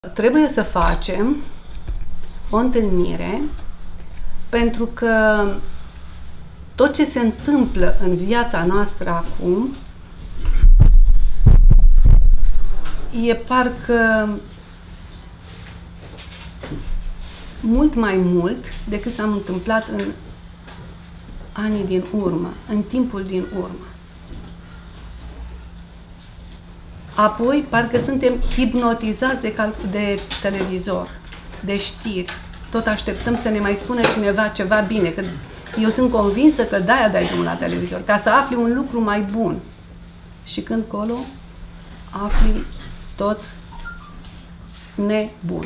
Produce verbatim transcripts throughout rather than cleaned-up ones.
Trebuie să facem o întâlnire pentru că tot ce se întâmplă în viața noastră acum e parcă mult mai mult decât s-a întâmplat în anii din urmă, în timpul din urmă. Apoi, parcă suntem hipnotizați de, de televizor, de știri. Tot așteptăm să ne mai spună cineva ceva bine. Că eu sunt convinsă că de-aia dai drumul la televizor, ca să afli un lucru mai bun. Și când colo, afli tot nebun.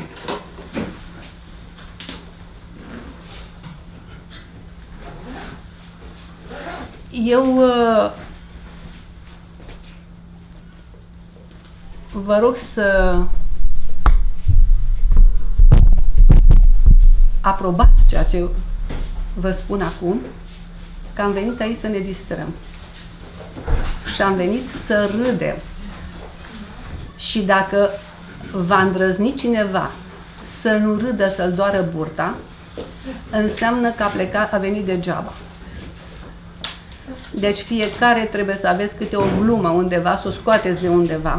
Eu uh, vă rog să aprobați ceea ce vă spun acum, că am venit aici să ne distrăm. Și am venit să râdem. Și dacă va îndrăzni cineva să nu râdă, să-l doară burta, înseamnă că a plecat, a venit degeaba. Deci fiecare trebuie să aveți câte o glumă undeva, să o scoateți de undeva.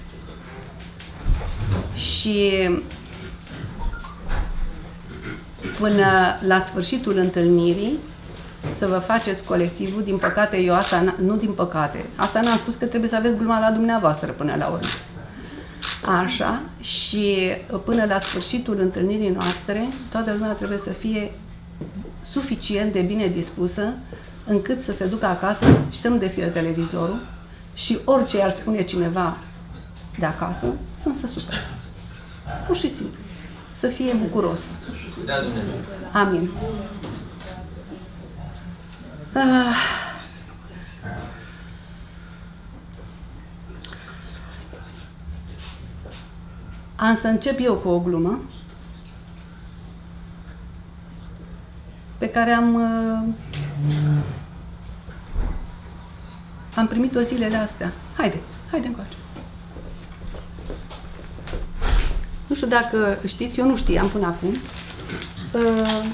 Și până la sfârșitul întâlnirii să vă faceți colectivul. Din păcate, eu asta, nu din păcate, asta n-am spus că trebuie să aveți gluma la dumneavoastră până la urmă. Așa, și până la sfârșitul întâlnirii noastre, toată lumea trebuie să fie suficient de bine dispusă încât să se ducă acasă și să nu deschidă televizorul și orice ar spune cineva de acasă, să nu se supere. Pur și simplu. Să fie bucuros. Amin. Ah. Am să încep eu cu o glumă pe care am am primit-o zilele astea. Haide, haide încoace. Nu știu dacă știți, eu nu știam până acum uh,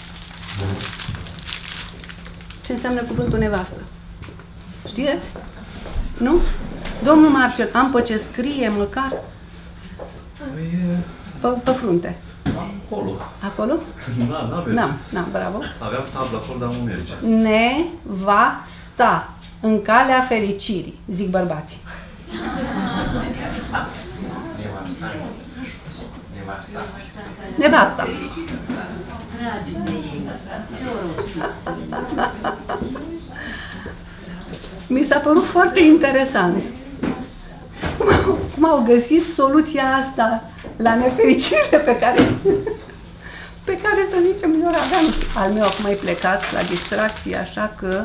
ce înseamnă cuvântul nevastă. Știți? Nu? Domnul Marcel, am pe ce scrie măcar? Pe, pe frunte. Acolo. Acolo? Da, n-aveți. N-am, n-am, bravo. Aveam tablă acolo, dar nu merge. Ne va sta în calea fericirii, zic bărbații. Nevasta. Mi s-a părut foarte interesant cum au, cum au găsit soluția asta la nefericire pe care, pe care să zicem, eu aveam. Al meu acum e plecat la distracție, așa că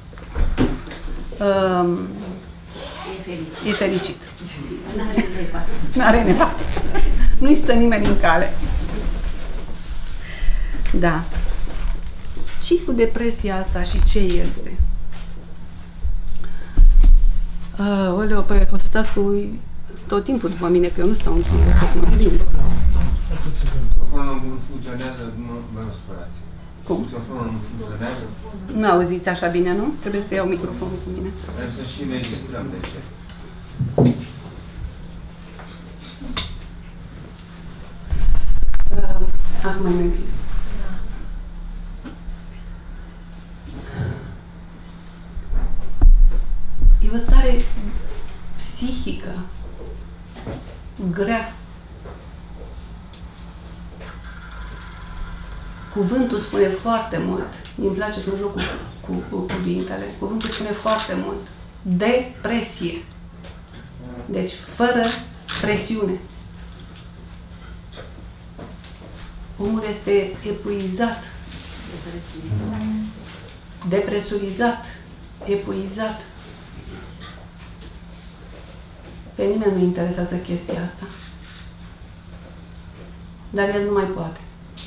um, E fericit. e fericit. N-are nevastă. N-are nevastă. Nu-i stă nimeni în cale. Da. Ce cu depresia asta și ce este? Uh, oleo, păi, o să stați cu tot timpul după mine, că eu nu stau în timp, că să mă plimb. Microfonul nu funcționează, nu vă spărați. Cum? Microfonul nu funcționează. Nu auziți așa bine, nu? Trebuie să iau microfonul cu mine. Vrem să și înregistrăm de ce. Uh, acum e mai bine. E o stare psihică grea. Cuvântul spune foarte mult. Mi-mi place să mă joc cu, cu, cu cuvintele. Cuvântul spune foarte mult. Depresie. Deci, fără presiune. Omul este epuizat. Depresurizat. Epuizat. Pe nimeni nu interesează chestia asta. Dar el nu mai poate.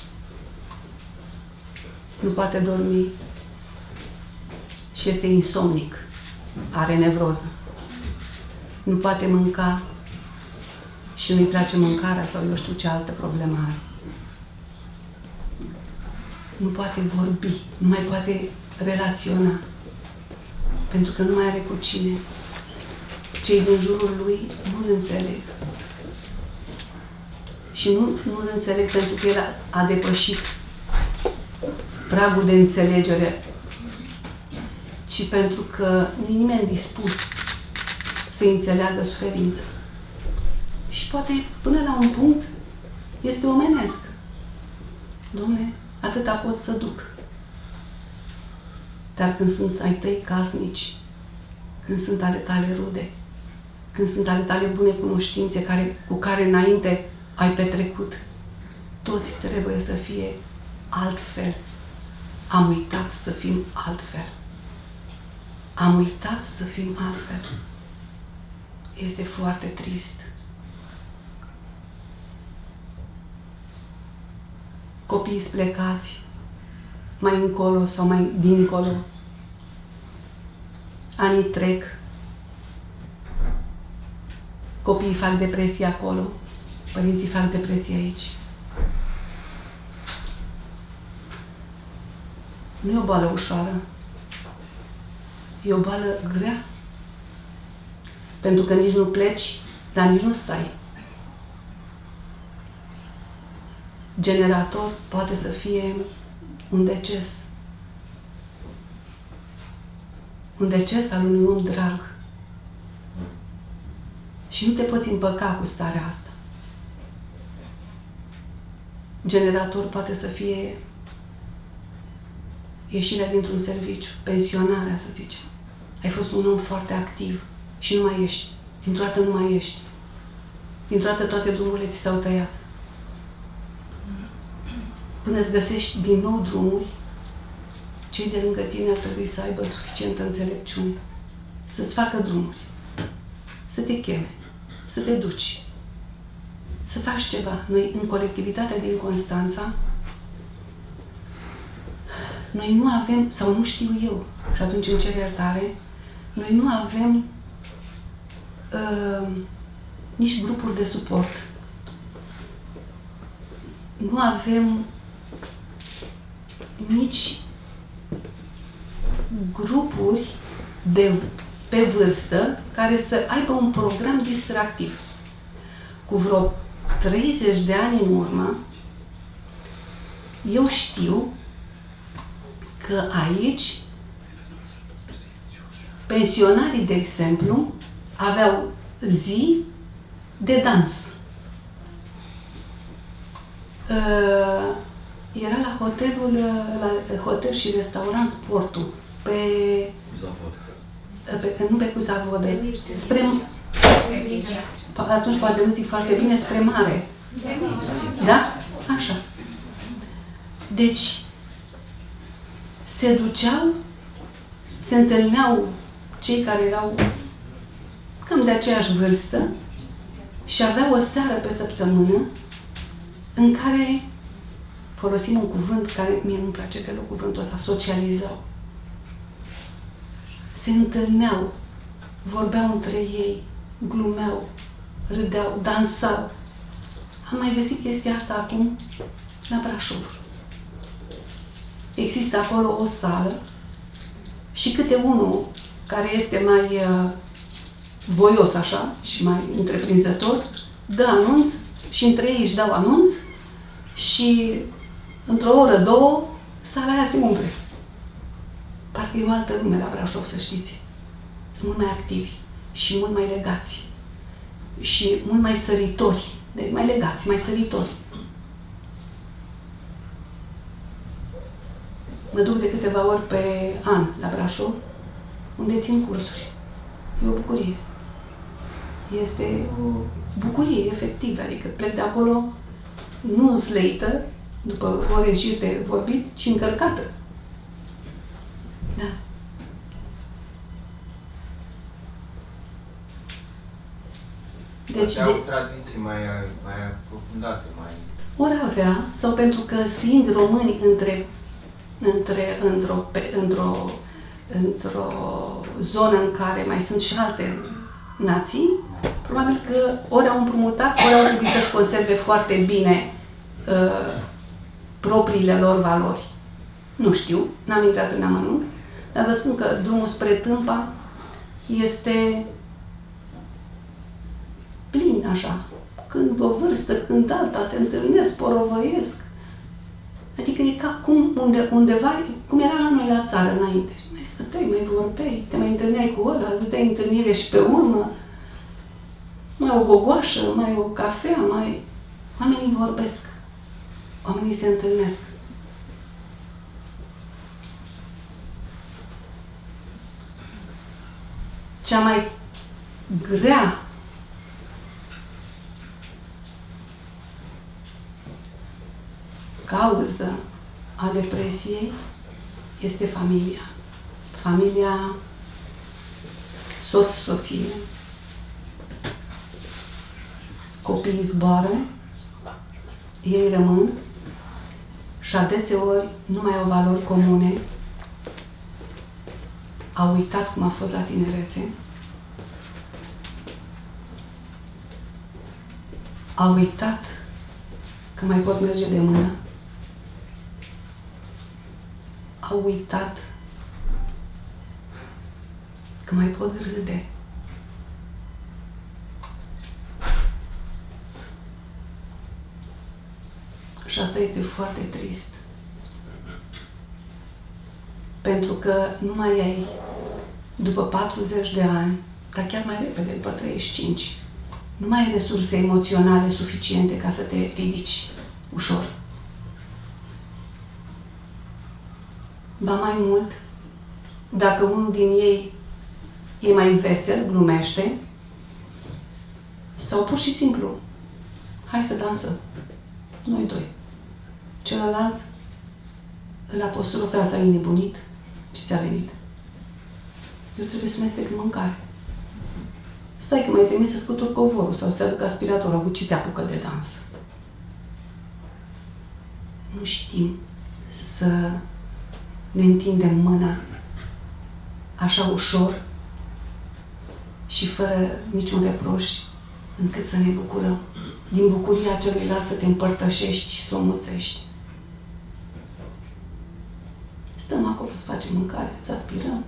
Nu poate dormi și este insomnic. Are nevroză. Nu poate mânca și nu-i place mâncarea sau eu știu ce altă problemă are. Nu poate vorbi, nu mai poate relaționa, pentru că nu mai are cu cine. Cei din jurul lui nu-l înțeleg. Și nu, nu-l înțeleg pentru că el a, a depășit pragul de înțelegere, ci pentru că nu e nimeni dispus să înțeleagă suferința. Și poate, până la un punct, este omenesc. Dom'le, atâta pot să duc. Dar când sunt ai tăi casnici, când sunt ale tale rude, când sunt ale tale bune cunoștințe care, cu care înainte ai petrecut, toți trebuie să fie altfel. Am uitat să fim altfel. Am uitat să fim altfel. Este foarte trist. Copiii sunt plecați mai încolo sau mai dincolo. Anii trec. Copiii fac depresie acolo. Părinții fac depresie aici. Nu e o boală ușoară. E o boală grea. Pentru că nici nu pleci, dar nici nu stai. Generator poate să fie un deces. Un deces al unui om drag. Și nu te poți împăca cu starea asta. Generator poate să fie ieșirea dintr-un serviciu, pensionarea, să zicem. Ai fost un om foarte activ și nu mai ești. Dintr-o dată nu mai ești. Dintr-o dată toate drumurile ți s-au tăiat. Până îți găsești din nou drumuri, cei de lângă tine ar trebui să aibă suficientă înțelepciune. Să-ți facă drumuri. Să te cheme. Să te duci. Să faci ceva. Noi, în colectivitatea din Constanța, noi nu avem, sau nu știu eu, și atunci îmi cer iertare, noi nu avem uh, nici grupuri de suport. Nu avem nici grupuri de, pe vârstă care să aibă un program distractiv. Cu vreo treizeci de ani în urmă, eu știu că aici pensionarii, de exemplu, aveau zi de dans. Uh, era la hotelul, la hotel și restaurant Sportul, pe, pe nu pe Cuzavodă, spre, atunci poate nu zic foarte bine, spre mare. Da? Așa. Deci, se duceau, se întâlneau cei care erau cam de aceeași vârstă și aveau o seară pe săptămână în care, folosim un cuvânt care mie nu-mi place deloc cuvântul ăsta, socializau. Se întâlneau, vorbeau între ei, glumeau, râdeau, dansau. Am mai găsit chestia asta acum la Brașov. Există acolo o sală și câte unul care este mai uh, voios așa și mai întreprinzător, dă anunț și între ei își dau anunț și într-o oră, două, sala aia se umple. Parcă e o altă lume la Brașov, să știți. Sunt mult mai activi și mult mai legați și mult mai săritori, deci mai legați, mai săritori. Mă duc de câteva ori pe an la Brașov, unde țin cursuri. E o bucurie. Este o bucurie, efectiv. Adică plec de acolo nu sleită, după ore și de vorbit, ci încărcată. Da. Deci, au de... tradiții mai, mai aprofundate, mai... Ori avea, sau pentru că fiind români între, între, într-o, într-o, într-o zonă în care mai sunt și alte nații, Probabil că ori au împrumutat, ori au trebuit să-și conserve foarte bine uh, propriile lor valori. Nu știu, n-am intrat în amănunt, dar vă spun că drumul spre Tâmpa este plin așa. Când o vârstă, când alta se întâlnesc, porovăiesc. Adică e ca cum unde, undeva, cum era la noi la țară înainte. Și mai stăteai, mai vorbeai, te mai întâlneai cu ăla, îți dădeai întâlnire și pe urmă. Mai o gogoașă, mai o cafea, mai... Oamenii vorbesc. Oamenii se întâlnesc. Cea mai grea cauză a depresiei este familia. Familia, soț, soție. Copiii zboară, ei rămân și adeseori nu mai au valori comune. Au uitat cum a fost la tinerețe. Au uitat că mai pot merge de mână. Au uitat că mai pot râde. Și asta este foarte trist. Pentru că nu mai ai, după patruzeci de ani, dar chiar mai repede, după treizeci și cinci, nu mai ai resurse emoționale suficiente ca să te ridici ușor. Ba mai mult, dacă unul din ei e mai vesel, glumește, sau pur și simplu, hai să dansăm, noi doi. Celălalt îl apostrofează, ai nebunit, ce ți-a venit? Eu trebuie să mestec în mâncare. Stai că m-ai trimis să scutur covorul sau să aduc aspiratorul, cu ce te apucă de dans? Nu știm să ne întindem mâna așa ușor și fără niciun reproș, încât să ne bucurăm din bucuria celuilalt, să te împărtășești și să o mulțești. Stăm acolo să facem mâncare, să aspirăm,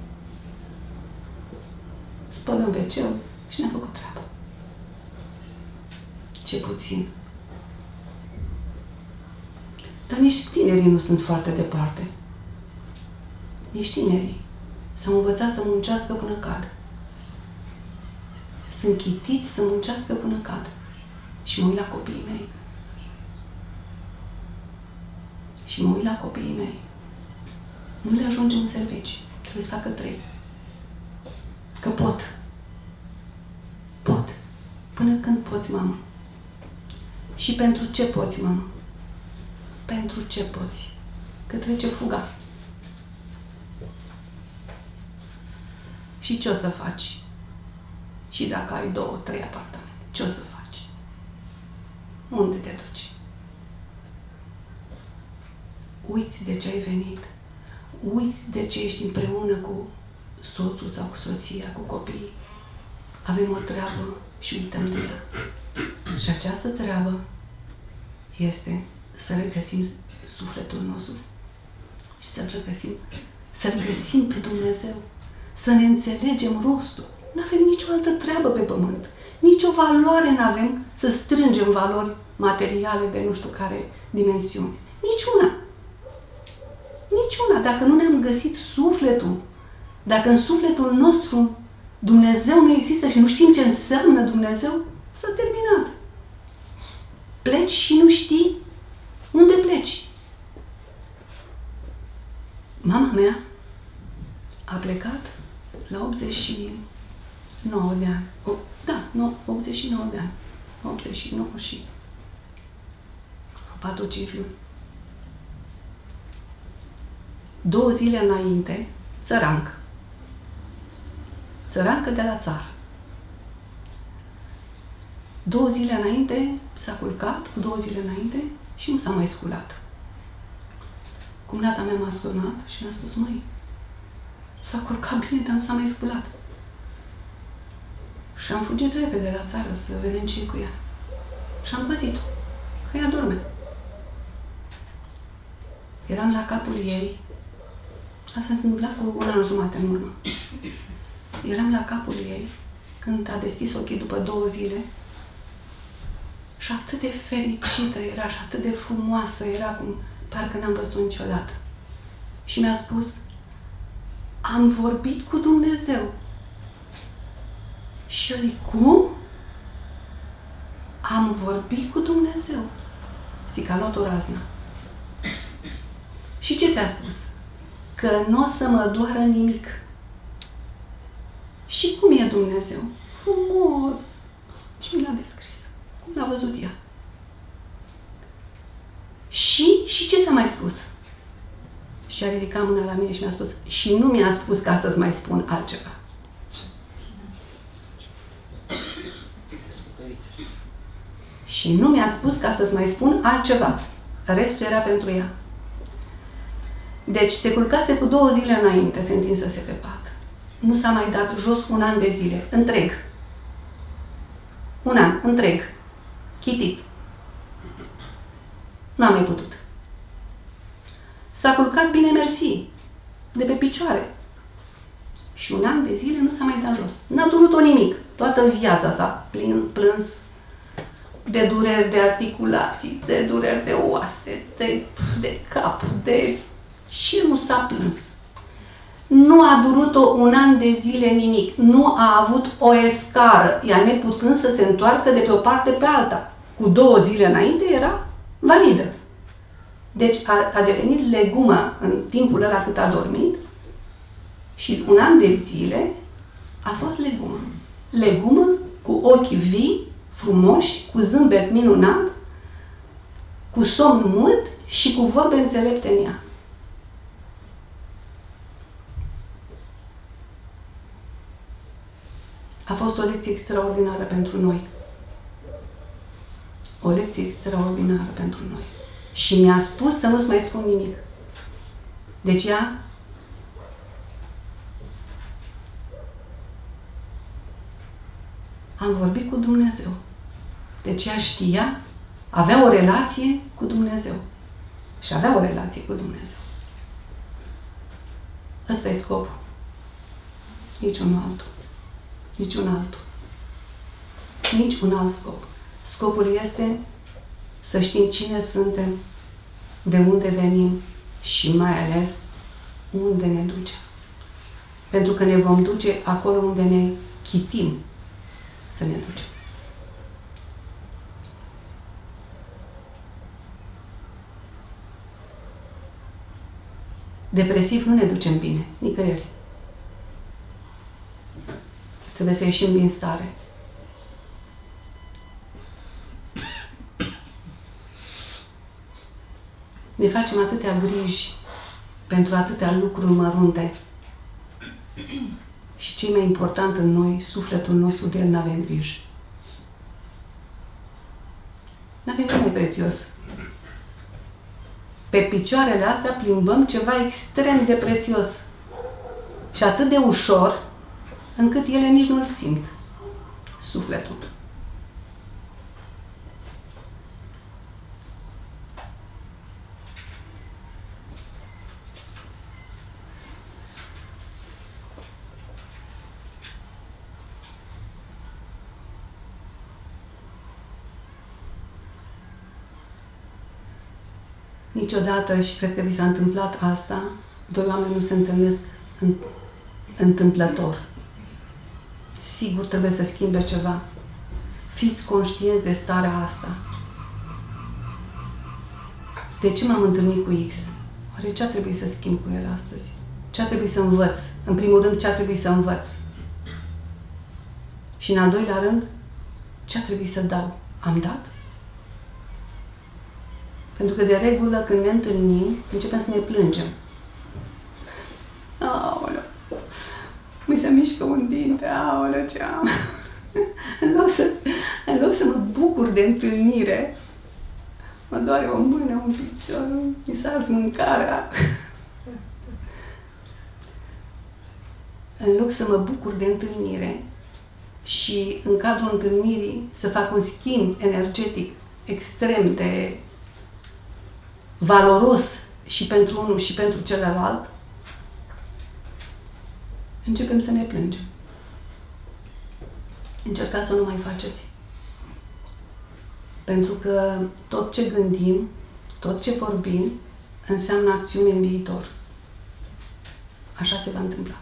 spălăm ve ce-ul și ne-am făcut treaba. Ce puțin. Dar nici tinerii nu sunt foarte departe. Nici tinerii s-au învățat să muncească până cad. Sunt chitiți să muncească până cad. Și mă uit la copiii mei. Și mă uit la copiii mei. Nu le ajunge un serviciu. Trebuie să facă trei. Că pot. Pot. Până când poți, mamă. Și pentru ce poți, mamă? Pentru ce poți? Că trece fuga. Și ce o să faci? Și dacă ai două, trei apartamente, ce o să faci? Unde te duci? Uiți de ce ai venit. Uiți de ce ești împreună cu soțul sau cu soția, cu copiii. Avem o treabă și uităm de ea. Și această treabă este să regăsim sufletul nostru și să-L regăsim, să-L găsim pe Dumnezeu, să ne înțelegem rostul. Nu avem nicio altă treabă pe pământ. Nici o valoare nu avem să strângem valori materiale de nu știu care dimensiune. Niciuna. Niciuna. Dacă nu ne-am găsit sufletul, dacă în sufletul nostru Dumnezeu nu există și nu știm ce înseamnă Dumnezeu, s-a terminat. Pleci și nu știi unde pleci. Mama mea a plecat la optzeci și nouă de ani. O, da, no, optzeci și nouă de ani. optzeci și nouă și patru cinci luni. Două zile înainte, țărancă. Țărancă de la țară. Două zile înainte s-a culcat, cu două zile înainte, și nu s-a mai sculat. Cumnata mea m-a sunat și mi-a spus, măi, s-a culcat bine, dar nu s-a mai sculat. Și am fugit repede la țară să vedem ce cu ea. Și am păzit-o, că ea dorme. Eram la capul ei. Asta s-a întâmplat cu un an jumate în urmă. Eram la capul ei când a deschis ochii după două zile și atât de fericită era și atât de frumoasă era cum parcă n-am văzut-o niciodată. Și mi-a spus, am vorbit cu Dumnezeu. Și eu zic, cum? Am vorbit cu Dumnezeu. Zic, a luat o raznă. Și ce ți-a spus? Că nu o să mă doară nimic. Și cum e Dumnezeu? Frumos! Și mi l-a descris. Cum l-a văzut ea. Și, și ce ți-a mai spus? Și a ridicat mâna la mine și mi-a spus, și nu mi-a spus ca să-ți mai spun altceva. Și nu mi-a spus ca să-ți mai spun altceva. Restul era pentru ea. Deci se culcase cu două zile înainte, se întinsese pe pat. Nu s-a mai dat jos un an de zile, întreg. Un an, întreg. Chitit. N-a mai putut. S-a culcat bine mersi, de pe picioare. Și un an de zile nu s-a mai dat jos. N-a durut-o nimic. Toată viața s-a plâns de dureri de articulații, de dureri de oase, de, de cap, de... Ce nu s-a plâns? Nu a durut-o un an de zile nimic. Nu a avut o escară, ea neputând să se întoarcă de pe o parte pe alta. Cu două zile înainte era validă. Deci a, a devenit legumă în timpul ăla cât a dormit și un an de zile a fost legumă. Legumă cu ochi vii, frumoși, cu zâmbet minunat, cu somn mult și cu vorbe înțelepte în ea. A fost o lecție extraordinară pentru noi. O lecție extraordinară pentru noi. Și mi-a spus să nu-ți mai spun nimic. Deci ea am vorbit cu Dumnezeu. Deci ea știa, avea o relație cu Dumnezeu. Și avea o relație cu Dumnezeu. Ăsta e scopul. Niciunul altul. Niciun altul. Nici un alt scop. Scopul este să știm cine suntem, de unde venim și mai ales unde ne ducem. Pentru că ne vom duce acolo unde ne chitim să ne ducem. Depresiv nu ne ducem bine, nicăieri. Trebuie să ieșim din stare. Ne facem atâtea griji pentru atâtea lucruri mărunte. Și ce mai important în noi, sufletul nostru, de el n-avem grijă. N-avem nimic mai prețios. Pe picioarele astea plimbăm ceva extrem de prețios. Și atât de ușor, încât ele nici nu-l simt. Sufletul. Niciodată, și cred că vi s-a întâmplat asta, doi oameni nu se întâlnesc în, întâmplător. Sigur trebuie să schimbe ceva. Fiți conștienți de starea asta. De ce m-am întâlnit cu X? Oare ce a trebuit să schimb cu el astăzi? Ce a trebuit să învăț? În primul rând, ce a trebuit să învăț? Și în al doilea rând, ce a trebuit să dau? Am dat? Pentru că de regulă când ne întâlnim, începem să ne plângem. Aoleu, mi se mișcă un dinte, aoleu, ce am. În loc să, în loc să mă bucur de întâlnire, mă doare o mână, un picior, mi s-a ars mâncarea. În loc să mă bucur de întâlnire, și în cadrul întâlnirii să fac un schimb energetic extrem de valoros și pentru unul și pentru celălalt, începem să ne plângem. Încercați să nu mai faceți. Pentru că tot ce gândim, tot ce vorbim, înseamnă acțiune în viitor. Așa se va întâmpla.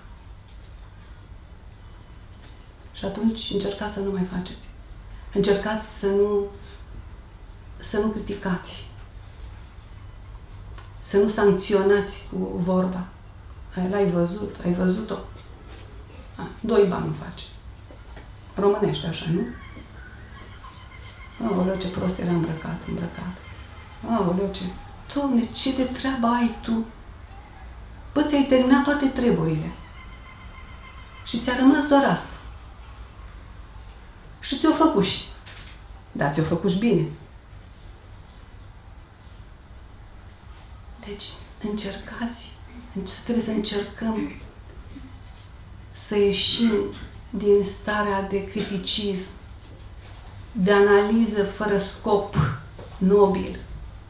Și atunci încercați să nu mai faceți. Încercați să nu, să nu criticați. Să nu sancționați cu vorba. L-ai văzut, ai văzut-o. Doi bani nu faci. Românește așa, nu? Aoleu, ce prost era îmbrăcat, îmbrăcat. Aoleu, ce... Doamne, ce de treabă ai tu? Bă, ți-ai terminat toate treburile. Și ți-a rămas doar asta. Și ți-o făcuși. Da, ți-o făcuși bine. Deci, încercați, trebuie să încercăm să ieșim din starea de criticism, de analiză fără scop nobil,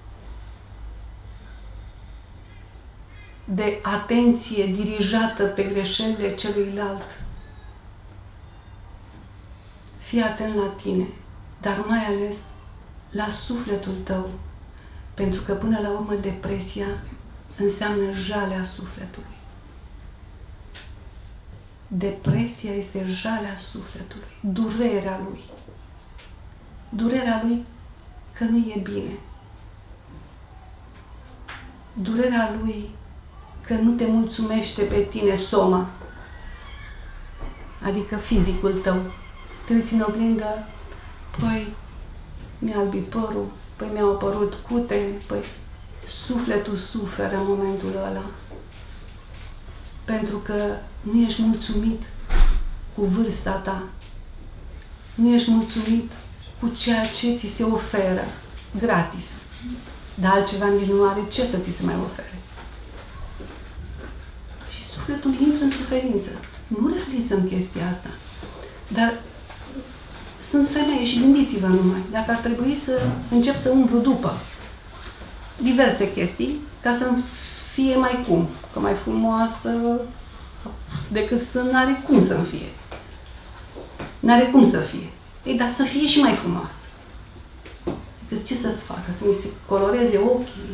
de atenție dirijată pe greșelile celuilalt. Fii atent la tine, dar mai ales la sufletul tău, pentru că până la urmă depresia înseamnă jalea sufletului. Depresia este jalea sufletului, durerea lui. Durerea lui că nu e bine. Durerea lui că nu te mulțumește pe tine soma, adică fizicul tău. Te uiți în oglindă, păi mi-a albit părul, păi mi-au apărut cute, păi sufletul suferă în momentul ăla. Pentru că nu ești mulțumit cu vârsta ta. Nu ești mulțumit cu ceea ce ți se oferă gratis. Dar altceva nici nu are ce să ți se mai ofere. Și sufletul intră în suferință. Nu realizăm chestia asta. Dar sunt femeie și gândiți-vă numai, dacă ar trebui să încep să umblu după diverse chestii, ca să fie mai cum, că mai frumoasă decât să n-are cum să-mi fie. N-are cum să fie. Ei, dar să fie și mai frumoasă. Deci ce să facă? Să mi se coloreze ochii?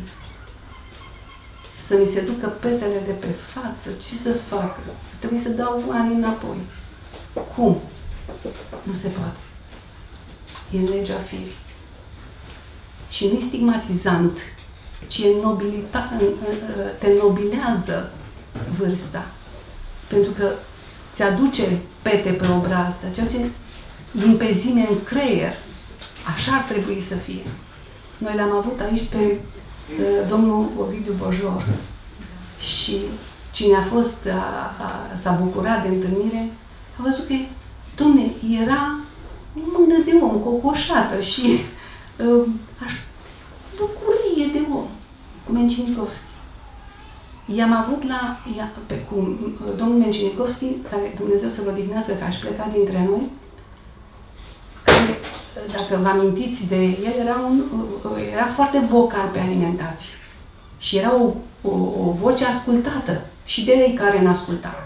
Să mi se ducă petele de pe față? Ce să facă? Trebuie să dau ani înapoi. Cum? Nu se poate. E în legea firii. Și nu e stigmatizant, ci te nobilează vârsta. Pentru că ți aduce pete pe obraz, dar ceea ce limpezime în creier, așa ar trebui să fie. Noi l-am avut aici pe uh, domnul Ovidiu Bojor și cine a fost, a, a, s-a bucurat de întâlnire, a văzut că, domne, era o mână de om, cocoșată și uh, așa, bucurie de om, cu Mencinikovski. I-am avut la, pe cum, domnul Mencinikovski, care Dumnezeu să vă odihnească, că aș pleca dintre noi, care, dacă vă amintiți de el, era, un, era foarte vocal pe alimentație. Și era o, o, o voce ascultată și de ei care ne asculta.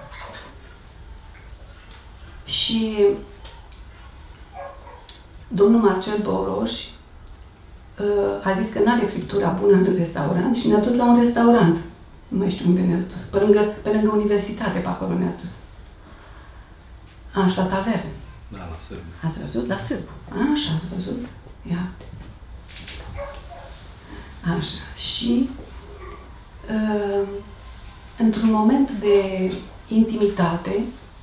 Și domnul Marcel Boroș a zis că nu are friptura bună în restaurant și ne-a dus la un restaurant. Nu mai știu unde ne-a dus. Pe lângă, pe lângă universitate, pe acolo ne-a dus. Așa, la taverne. Da, la Sârbu. Ați văzut? La Sârbu. Așa, ați văzut? Ia. Așa. Și uh, într-un moment de intimitate,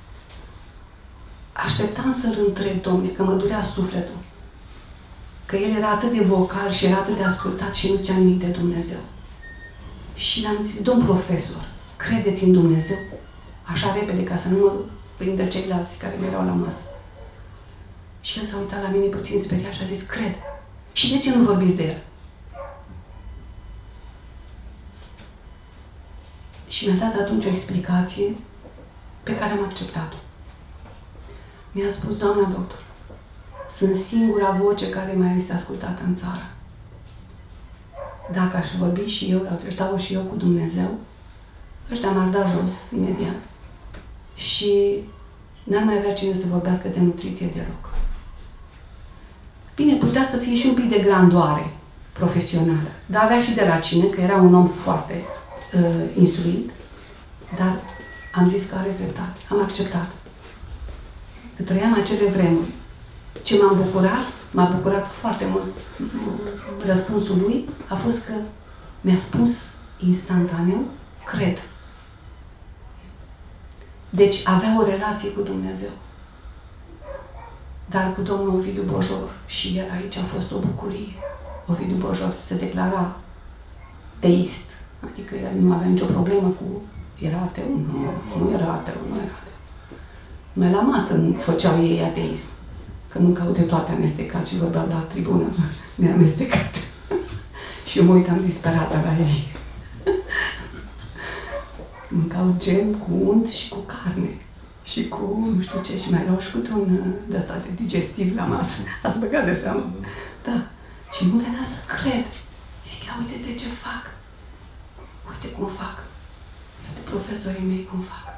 așteptam să-l întreb, domne, că mă durea sufletul. Că el era atât de vocal și era atât de ascultat și nu zicea nimic de Dumnezeu. Și l-am zis, domn profesor, credeți în Dumnezeu? Așa repede, ca să nu mă prindă ceilalți care erau la masă. Și el s-a uitat la mine puțin speriat și a zis, cred. Și de ce nu vorbiți de el? Și mi-a dat atunci o explicație pe care am acceptat-o. Mi-a spus, doamna doctor, sunt singura voce care mai este ascultată în țară. Dacă aș vorbi și eu, aș stau și eu cu Dumnezeu, ăștia m-ar da jos imediat. Și n-ar mai avea cine să vorbească de nutriție deloc. Bine, putea să fie și un pic de grandoare profesională, dar avea și de la cine, că era un om foarte uh, instruit, dar am zis că are dreptate, am acceptat. Că trăiam acele vremuri. Ce m-am bucurat, m-a bucurat foarte mult răspunsul lui, a fost că mi-a spus instantaneu, cred. Deci avea o relație cu Dumnezeu. Dar cu domnul Ovidiu Bojor, și el aici a fost o bucurie. Ovidiu Bojor se declara teist, adică el nu avea nicio problemă cu... Era ateu? Nu, nu era ateu, nu era ateu. Numai la masă nu făceau ei ateism. Că mâncau de toate amestecat și vorbeau la tribună neamestecat. Și eu mă uitam disperată la ei. Mâncau gem cu unt și cu carne. Și cu nu știu ce, și mai luau și cu un de ăsta de digestiv la masă. Ați băgat de seamă? Da. Și nu venea să cred. Zic, ia uite de ce fac. Uite cum fac. Uite profesorii mei cum fac.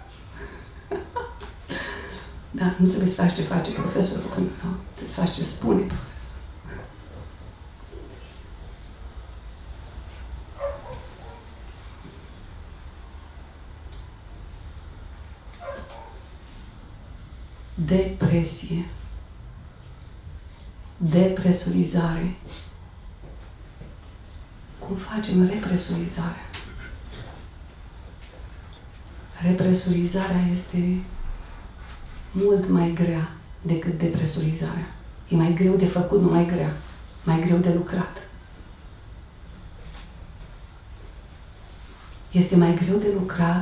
Da, nu trebuie să faci ce face profesorul, când nu, trebuie să faci ce spune profesorul. Depresie, depresurizare. Cum facem represurizarea? Represurizarea este mult mai grea decât depresurizarea. E mai greu de făcut, nu mai grea. Mai greu de lucrat. Este mai greu de lucrat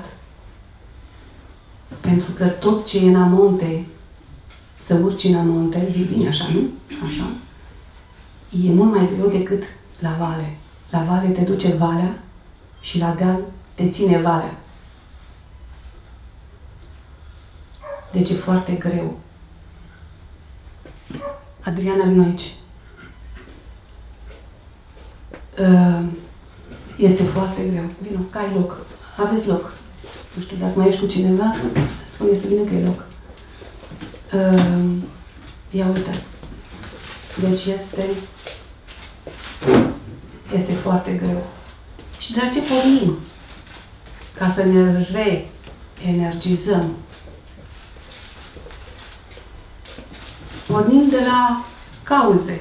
pentru că tot ce e în amonte, să urci în amonte, zic bine așa, nu? Așa. E mult mai greu decât la vale. La vale te duce valea și la deal te ține valea. Deci e foarte greu. Adriana, vino aici. Este foarte greu. Vino, că ai loc. Aveți loc. Nu știu, dacă mai ești cu cineva, spune să vină că e loc. Ia uite. Deci este... Este foarte greu. Și de la ce pornim? Ca să ne re-energizăm. Pornim de la cauze.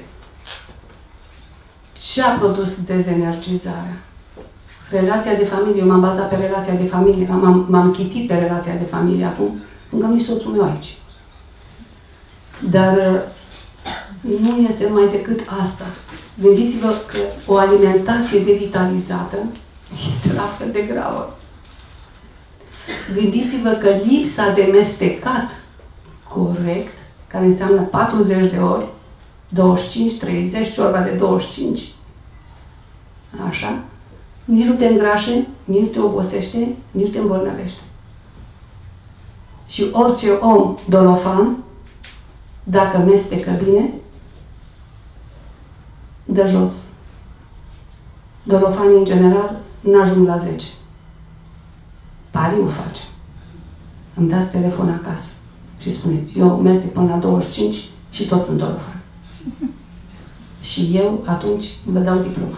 Ce a produs dezenergizarea? Relația de familie. Eu m-am bazat pe relația de familie. M-am chitit pe relația de familie acum. Încă nici soțul meu aici. Dar nu este mai decât asta. Gândiți-vă că o alimentație devitalizată este la fel de gravă. Gândiți-vă că lipsa de mestecat corect, care înseamnă patruzeci de ori, douăzeci și cinci, treizeci, ciorba de douăzeci și cinci, așa, nici nu te îngrașe, nici nu te obosește, nici nu te îmbolnăvește. Și orice om dolofan, dacă mestecă bine, dă jos. Dolofanii, în general, n-ajung la zece. Pariu face. Îmi dați telefon acasă și spuneți, eu mestec până la douăzeci și cinci și toți sunt dolofani. Și eu, atunci, vă dau diploma.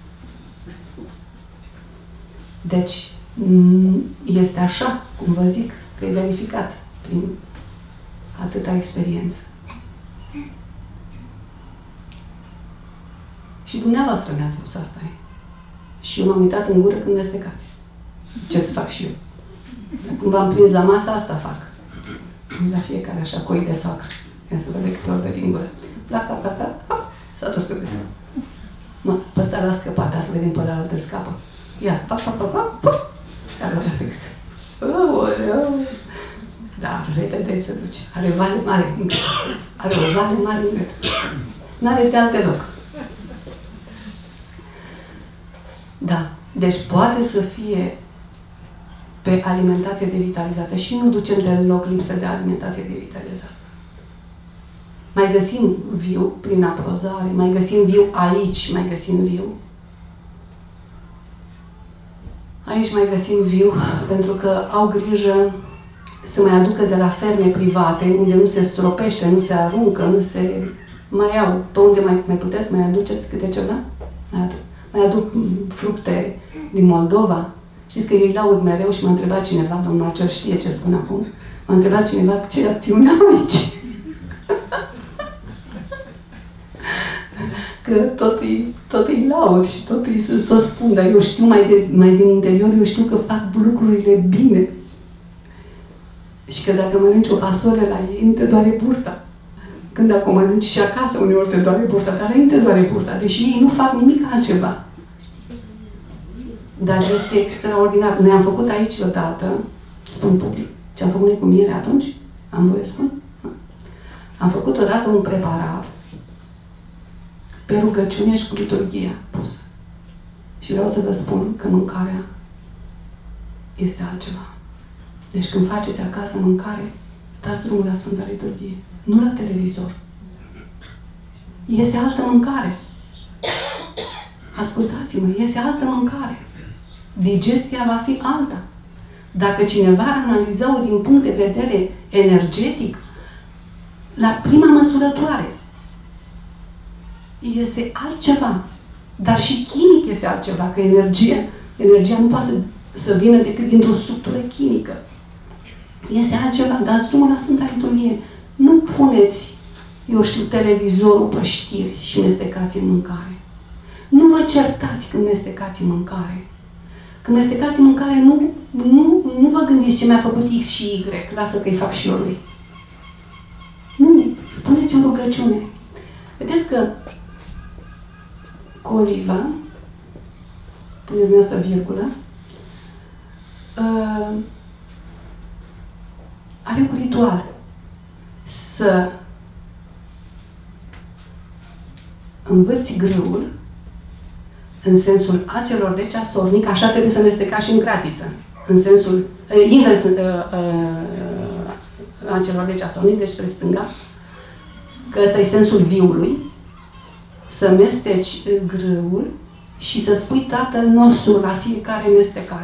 Deci, este așa, cum vă zic, că e verificat prin atâta experiență. Și dumneavoastră mi-ați spus asta. E. Și eu m-am uitat în gură când mestecați. Ce să fac și eu? Când v-am prins la masă, asta fac. La fiecare așa, coi de soacră. Ia să văd de câte ori dă din gură. Plac, plac, plac, plac. S-a dus pe gât. Mă, pe ăsta l-a scăpat, da, să vedem pe ăla îl scapă. Ia, pac, pac, pac, pac, pac. Ia, l-a pe gât. Aoleu! Da, repede se duce. Are vale mare în gât. Are o vale mare în gât. N-are de alte loc. Da. Deci poate să fie pe alimentație devitalizată și nu ducem deloc lipsă de alimentație devitalizată. Mai găsim viu prin aprozare, mai găsim viu aici, mai găsim viu. Aici mai găsim viu pentru că au grijă să mai aducă de la ferme private, unde nu se stropește, nu se aruncă, nu se... Mai au, pe unde mai, mai puteți, mai aduceți câte ceva? Mai aduc, mai aduc fructe din Moldova. Știți că eu îi laud mereu și m-a întrebat cineva, domnul Acer știe ce spun acum, m-a întrebat cineva ce acțiune am aici. Că tot îi, tot îi laud și tot îi tot spun, dar eu știu mai, de, mai din interior, eu știu că fac lucrurile bine. Și că dacă mănânci o fasole la ei, nu te doare burta. Când dacă o mănânci și acasă, uneori te doare burta, dar la ei nu te doare burta, deși ei nu fac nimic altceva. Dar este extraordinar. Noi am făcut aici odată, spun public, ce am făcut noi cu miere atunci, am voie să spun? Am făcut odată un preparat pe rugăciune și cu liturghia pus. Și vreau să vă spun că mâncarea este altceva. Deci când faceți acasă mâncare, dați drumul la Sfânta Liturghie, nu la televizor. Este altă mâncare. Ascultați-mă, este altă mâncare. Digestia va fi alta. Dacă cineva ar analiza-o din punct de vedere energetic, la prima măsurătoare, este altceva. Dar și chimic este altceva, că energia, energia nu poate să, să vină decât dintr-o structură chimică. Este altceva. Dați drumul la Sfânta Liturghie. Nu puneți, eu știu, televizorul pe știri și mestecați în mâncare. Nu vă certați când mestecați în mâncare. Când mestecați în mâncare, nu, nu, nu vă gândiți ce mi-a făcut X și Y. Lasă că-i fac și eu lui. Nu. Spuneți o rugăciune. Vedeți că coliva, puneți din asta virgulă, uh, are un ritual să învârți grâul în sensul acelor de ceasornic, așa trebuie să mesteca și în cratiță. În sensul uh, invers uh, uh, acelor de ceasornic, deci spre stânga, că ăsta e sensul viului, să mesteci grâul și să spui Tatăl nostru la fiecare mestecare.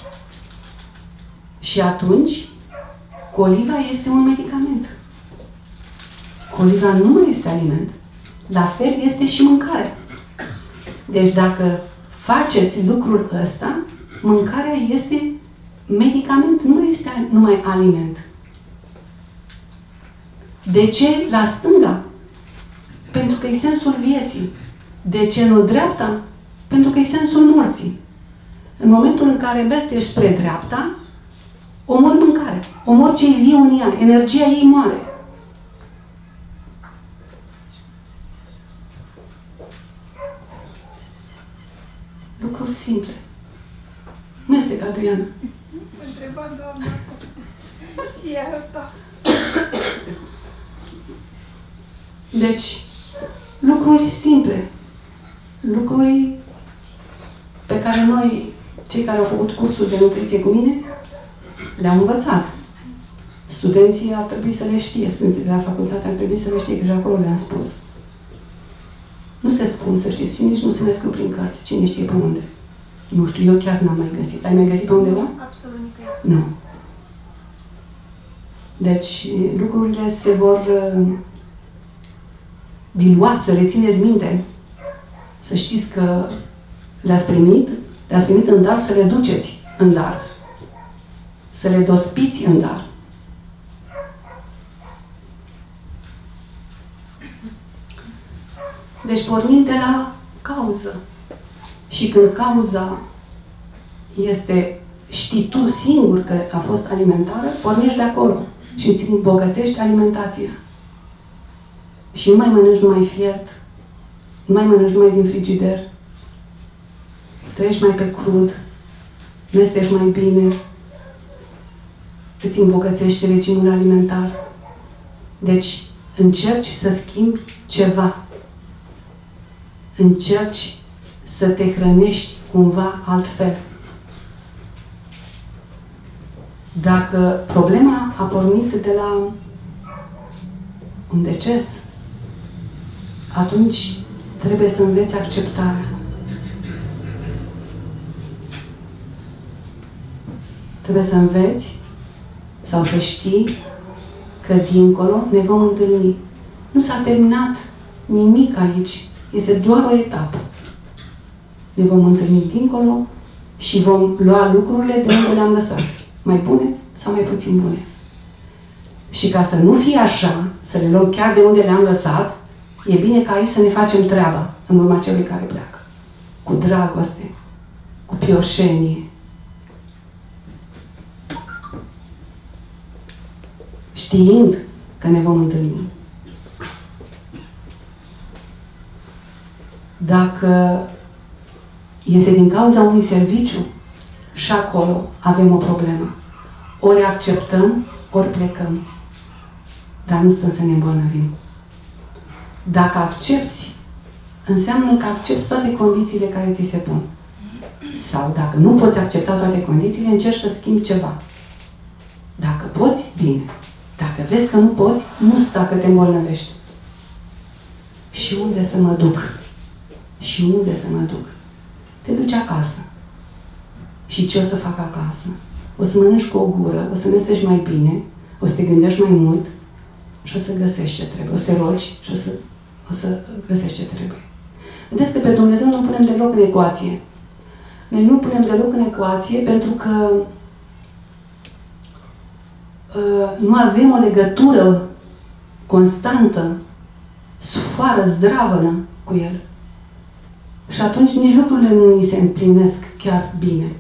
Și atunci, coliva este un medicament. Coliva nu mai este aliment. La fel este și mâncarea. Deci dacă faceți lucrul ăsta, mâncarea este medicament, nu este numai aliment. De ce la stânga? Pentru că e sensul vieții. De ce nu dreapta? Pentru că e sensul morții. În momentul în care mesteci spre dreapta, omori mâncare. Omori ce-i viu în ea. Energia ei moare. Lucruri simple. Mestec, Adriana. Mă întreba doamna și ea arăta. Deci, lucruri simple. Lucruri pe care noi, cei care au făcut cursul de nutriție cu mine, le-am învățat. Studenții ar trebui să le știe, studenții de la facultate ar trebui să le știe, că și acolo le-am spus. Nu se spun, să știți, și nici nu se le scriu prin cărți, cine știe pe unde. Nu știu, eu chiar n-am mai găsit. Ai mai găsit pe undeva? Absolut nicăieri. Nu. Deci, lucrurile se vor uh, dilua, să le țineți minte. Să știți că le-ați primit, le-ați primit în dar, să le duceți în dar. Să le dospiți în dar. Deci pornim de la cauză. Și când cauza este, știi tu singur că a fost alimentară, pornești de acolo și îți îmbogățești alimentația. Și nu mai mănânci numai fiert, nu mai mănânci numai din frigider, treci mai pe crud, mesteci mai bine, îți îmbogățești regimul alimentar. Deci, încerci să schimbi ceva. Încerci să te hrănești cumva altfel. Dacă problema a pornit de la un deces, atunci trebuie să înveți acceptarea. Trebuie să înveți sau să știi că dincolo ne vom întâlni. Nu s-a terminat nimic aici. Este doar o etapă. Ne vom întâlni dincolo și vom lua lucrurile de unde le-am lăsat. Mai bune sau mai puțin bune. Și ca să nu fie așa, să le luăm chiar de unde le-am lăsat, e bine ca aici să ne facem treaba în urma celui care pleacă. Cu dragoste, cu pioșenie. Știind că ne vom întâlni. Dacă este din cauza unui serviciu, și acolo avem o problemă. Ori acceptăm, ori plecăm. Dar nu stăm să ne îmbolnăvim. Dacă accepti, înseamnă că accepti toate condițiile care ți se pun. Sau dacă nu poți accepta toate condițiile, încerci să schimbi ceva. Dacă poți, bine. Dacă vezi că nu poți, nu sta că te îmbolnăvești. Și unde să mă duc? Și unde să mă duc? Te duci acasă. Și ce o să fac acasă? O să mănânci cu o gură, o să mestești mai bine, o să te gândești mai mult și o să găsești ce trebuie. O să te rogi și o să, o să găsești ce trebuie. Vedeți că pe Dumnezeu nu punem deloc în ecuație. Noi nu punem deloc în ecuație pentru că uh, nu avem o legătură constantă, sfoară, zdravănă cu El. Și atunci nici lucrurile nu ni se împlinesc chiar bine.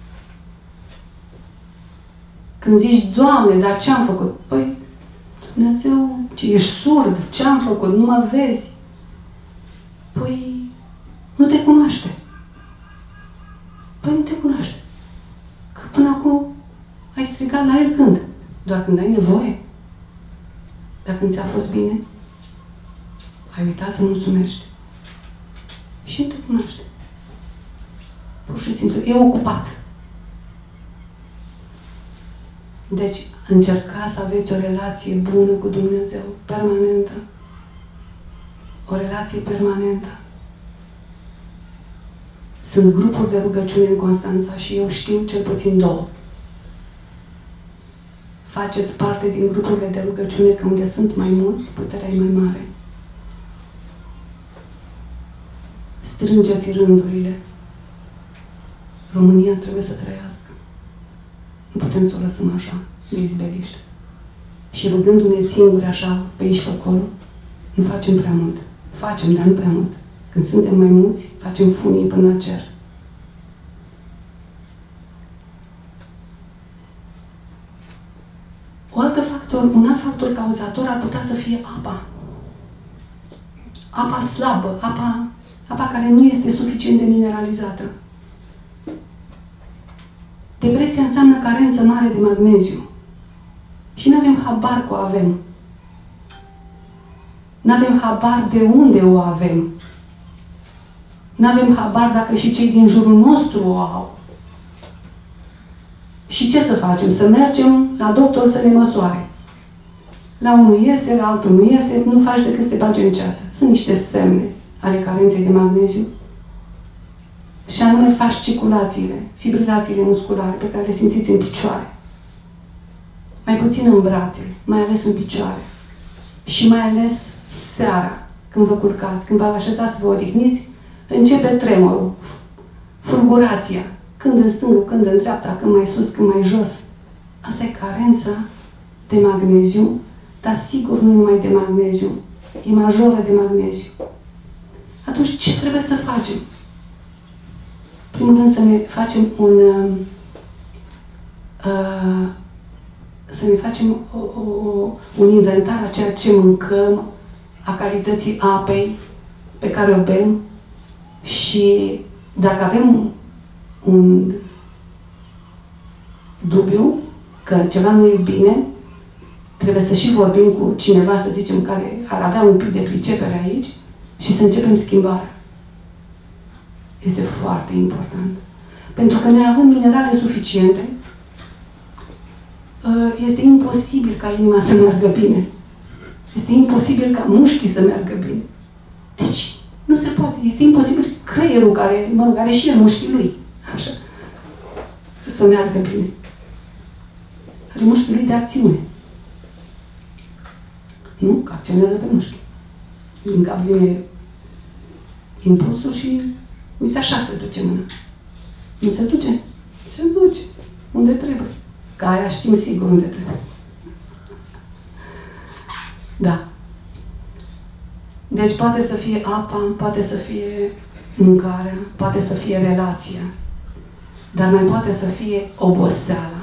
Când zici, Doamne, dar ce-am făcut? Păi, Dumnezeu, ce ești surd? Ce-am făcut? Nu mă vezi? Păi, nu te cunoaște. Păi nu te cunoaște. Că până acum ai strigat la El când? Doar când ai nevoie? Dar când ți-a fost bine? Ai uitat să mulțumești. Și nu te cunoaște. Pur și simplu, e ocupat. Deci, încercați să aveți o relație bună cu Dumnezeu, permanentă. O relație permanentă. Sunt grupuri de rugăciune în Constanța și eu știu cel puțin două. Faceți parte din grupurile de rugăciune, că unde sunt mai mulți, puterea e mai mare. Strângeți rândurile. România trebuie să trăiască. Nu putem să o lăsăm așa, de izbeliște. Și rugându-ne singuri așa, pe aici, pe acolo, nu facem prea mult. Facem, dar nu prea mult. Când suntem mai mulți, facem funii până la cer. O altă factor, un alt factor cauzator ar putea să fie apa. Apa slabă, apa, apa care nu este suficient de mineralizată. Depresia înseamnă carență mare de magneziu. Și nu avem habar că o avem. Nu avem habar de unde o avem. Nu avem habar dacă și cei din jurul nostru o au. Și ce să facem? Să mergem la doctor să ne măsoare. La unul iese, la altul nu iese, nu faci decât să te bagi în ceață. Sunt niște semne ale carenței de magneziu. Și anume fasciculațiile, fibrilațiile musculare pe care le simțiți în picioare. Mai puțin în brațe, mai ales în picioare. Și mai ales seara, când vă culcați, când vă așezați să vă odihniți, începe tremurul, fulgurația. Când în stângul, când în dreapta, când mai sus, când mai jos. Asta e carența de magneziu, dar sigur nu numai de magneziu. E majoră de magneziu. Atunci ce trebuie să facem? Primul rând să ne facem un uh, să ne facem o, o, un inventar a ceea ce mâncăm, a calității apei pe care o bem și dacă avem un dubiu că ceva nu e bine, trebuie să și vorbim cu cineva, să zicem, care ar avea un pic de pricepere aici și să începem schimbarea. Este foarte important. Pentru că neavând minerale suficiente, este imposibil ca inima să meargă bine. Este imposibil ca mușchii să meargă bine. Deci, nu se poate. Este imposibil creierul care, mă rog, are și el mușchii lui. Așa. Să meargă bine. Are mușchii lui de acțiune. Nu? Că acționează pe mușchi. Din cap vine impulsul și uite așa se duce mâna. Nu se duce? Se duce. Unde trebuie. Că aia știm sigur unde trebuie. Da. Deci poate să fie apa, poate să fie mâncarea, poate să fie relația, dar mai poate să fie oboseala.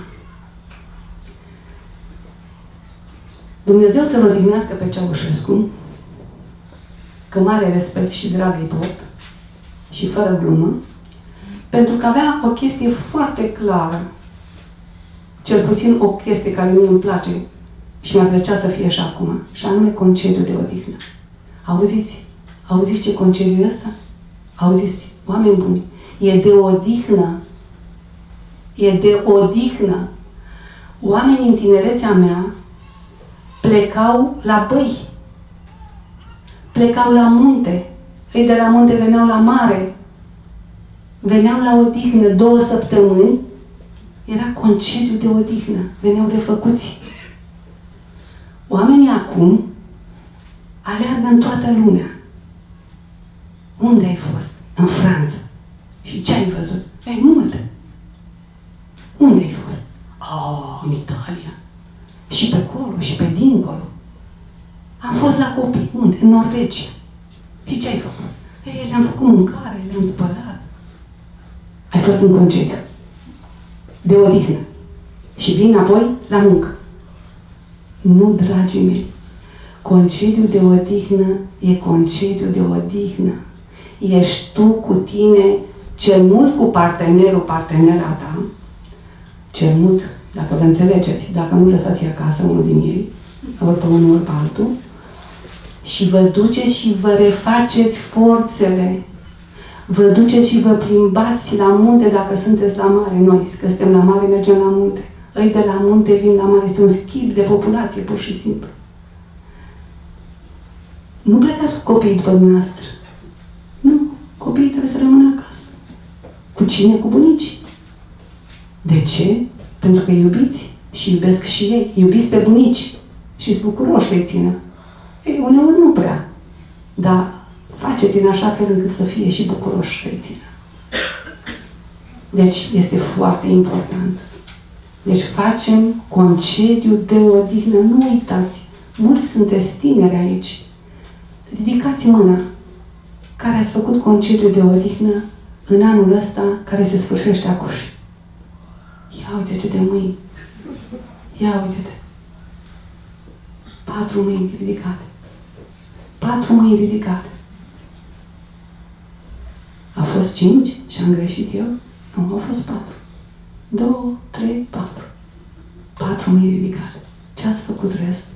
Dumnezeu să-l odihnească pe Ceaușescu, că mare respect și drag îi pot, și fără glumă, pentru că avea o chestie foarte clară, cel puțin o chestie care mie îmi place și mi-ar plăcea să fie și acum, și anume concediu de odihnă. Auziți? Auziți ce concediu e ăsta? Auziți? Oameni buni, e de odihnă. E de odihnă. Oamenii în tinerețea mea plecau la băi. Plecau la munte. Ei de la munte veneau la mare. Veneau la odihnă două săptămâni. Era concediu de odihnă. Veneau refăcuți. Oamenii acum aleargă în toată lumea. Unde ai fost? În Franța. Și ce ai văzut? Ei, multe. Unde ai fost? Oh, în Italia. Și pe acolo, și pe dincolo. Am fost la copii. Unde? În Norvegia. Și ce ai făcut? Ei, le-am făcut mâncare, le-am spălat. Ai fost în concediu. De odihnă. Și vin apoi la muncă. Nu, dragii mei. Concediu de odihnă e concediu de odihnă. Ești tu cu tine, cel mult cu partenerul, partenera ta, cel mult, dacă vă înțelegeți, dacă nu lăsați acasă unul din ei, ori pe unul, ori pe altul, și vă duceți și vă refaceți forțele. Vă duceți și vă plimbați la munte dacă sunteți la mare. Noi, că suntem la mare, mergem la munte. Ei de la munte vin la mare. Este un schimb de populație, pur și simplu. Nu plecați cu copiii după dumneavoastră. Nu. Copiii trebuie să rămână acasă. Cu cine? Cu bunicii. De ce? Pentru că iubiți și iubesc și ei. Iubiți pe bunici. Și-s bucuroși să-i țină. Ei, uneori nu prea. Dar faceți în așa fel încât să fie și bucuroși să-i țină. Deci, este foarte important. Deci facem concediu de odihnă. Nu uitați. Mulți sunteți tineri aici. Ridicați mâna care ați făcut concediu de odihnă în anul ăsta care se sfârșește acuși. Ia uite ce de mâini. Ia uite-te. Patru mâini ridicate. Patru mâini ridicate. A fost cinci și am greșit eu? Nu, au fost patru. Două, trei, patru. Patru mâini ridicate. Ce ați făcut restul?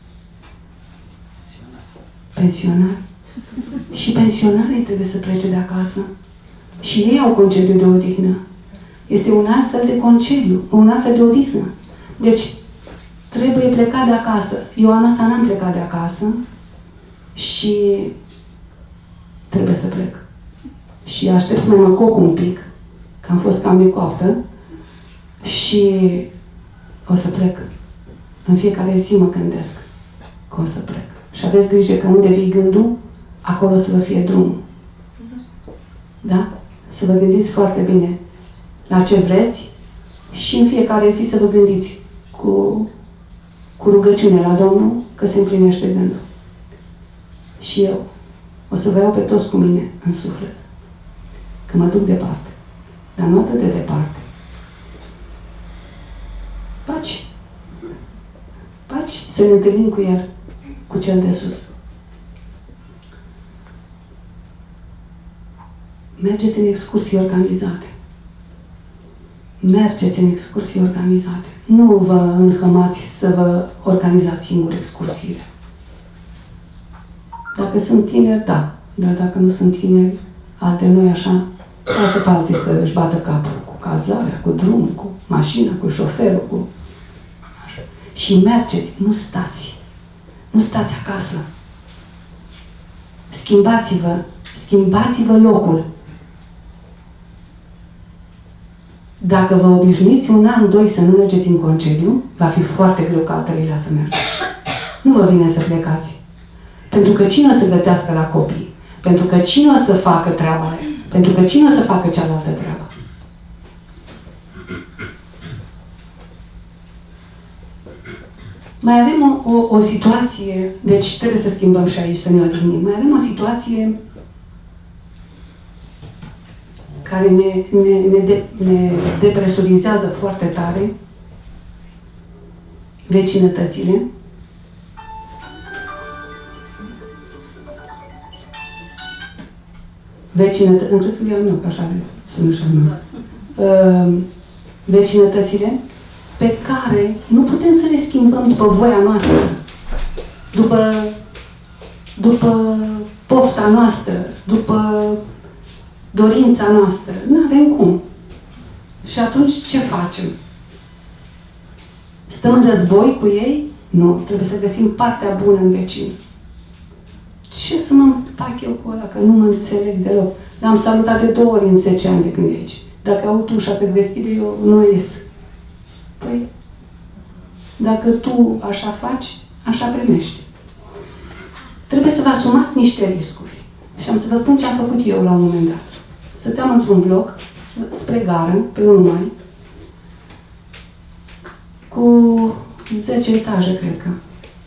Pensionari. Și pensionarii trebuie să plece de acasă. Și ei au concediu de odihnă. Este un alt fel de concediu, un alt fel de odihnă. Deci, trebuie plecat de acasă. Eu anul ăsta n-am plecat de acasă și trebuie să plec. Și aștept să mai mă coc un pic, că am fost cam necoaptă și o să plec. În fiecare zi mă gândesc că o să plec. Și aveți grijă că unde vii gândul, acolo să vă fie drumul. Da? Să vă gândiți foarte bine la ce vreți și în fiecare zi să vă gândiți cu, cu rugăciune la Domnul că se împlinește gândul. Și eu o să vă iau pe toți cu mine în suflet. Că mă duc departe. Dar nu atât de departe. Paci. Paci să ne întâlnim cu El, cu Cel de sus. Mergeți în excursii organizate. Mergeți în excursii organizate. Nu vă înhămați să vă organizați singur excursiile. Dacă sunt tineri, da. Dar dacă nu sunt tineri, alte noi așa, lasă pe alții să își bată capul cu cazarea, cu drumul, cu mașina, cu șoferul, cu... Așa. Și mergeți, nu stați. Nu stați acasă. schimbați-vă, schimbați-vă locul. Dacă vă obișnuiți un an, doi să nu mergeți în concediu, va fi foarte greu ca al treilea să mergeți. Nu vă vine să plecați. Pentru că cine o să gătească la copii? Pentru că cine o să facă treaba aia? Pentru că cine o să facă cealaltă treabă? Mai avem o, o, o situație, deci trebuie să schimbăm și aici, să ne odihnim. Mai avem o situație care ne, ne, ne, de, ne depresurizează foarte tare, vecinătățile. Vecinătățile, îmi crezi că e al meu, că așa sună și al meu. Uh, vecinătățile pe care nu putem să le schimbăm după voia noastră, după, după pofta noastră, după dorința noastră. Nu avem cum. Și atunci ce facem? Stăm în război cu ei? Nu. Trebuie să găsim partea bună în vecin. Ce să mă împac eu cu ăla, că nu mă înțeleg deloc. L-am salutat de două ori în zece ani de când e aici. Dacă aud ușa că deschide, eu nu ies. Păi, dacă tu așa faci, așa primești. Trebuie să vă asumați niște riscuri. Și am să vă spun ce am făcut eu la un moment dat. Stăteam într-un bloc, spre gară, pe unu mai, cu zece etaje, cred că.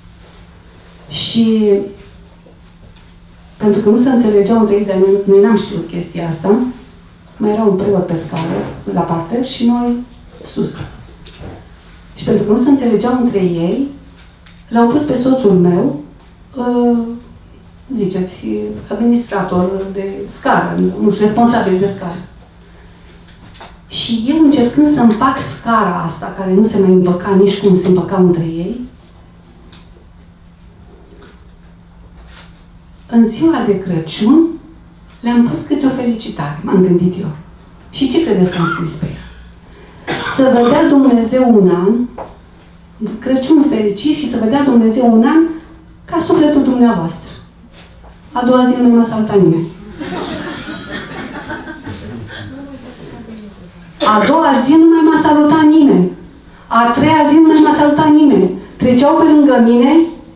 Și pentru că nu se înțelegeau între ei, dar noi, noi n-am știut chestia asta, mai era un preot pe scară, la parter, și noi sus. Și pentru că nu se înțelegeau între ei, l-au pus pe soțul meu, uh, ziceți, administrator de scară, nu știu, responsabil de scară. Și eu, încercând să împac scara asta, care nu se mai împăca nici cum se împăcau între ei, în ziua de Crăciun le-am pus câte o felicitare, m-am gândit eu. Și ce credeți că am scris pe ea? Să vă dea Dumnezeu un an, Crăciun fericit, și să vă dea Dumnezeu un an ca sufletul dumneavoastră. A doua zi nu m-a salutat nimeni. A doua zi nu mai m-a salutat nimeni. A treia zi nu mai m-a salutat nimeni. Treceau pe lângă mine.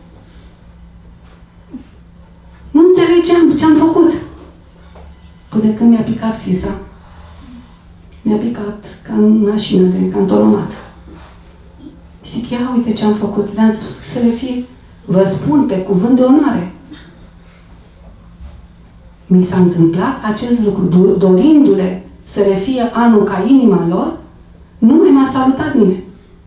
Nu înțelegeam ce am făcut. Până când mi-a picat fisa. Mi-a picat ca în mașină, de cantonomat. Zic, ia uite ce am făcut. Le-am spus că să le fie, vă spun pe cuvânt de onoare. Mi s-a întâmplat acest lucru, dorindu-le să le fie anul ca inima lor, nu mai m-a salutat nimeni.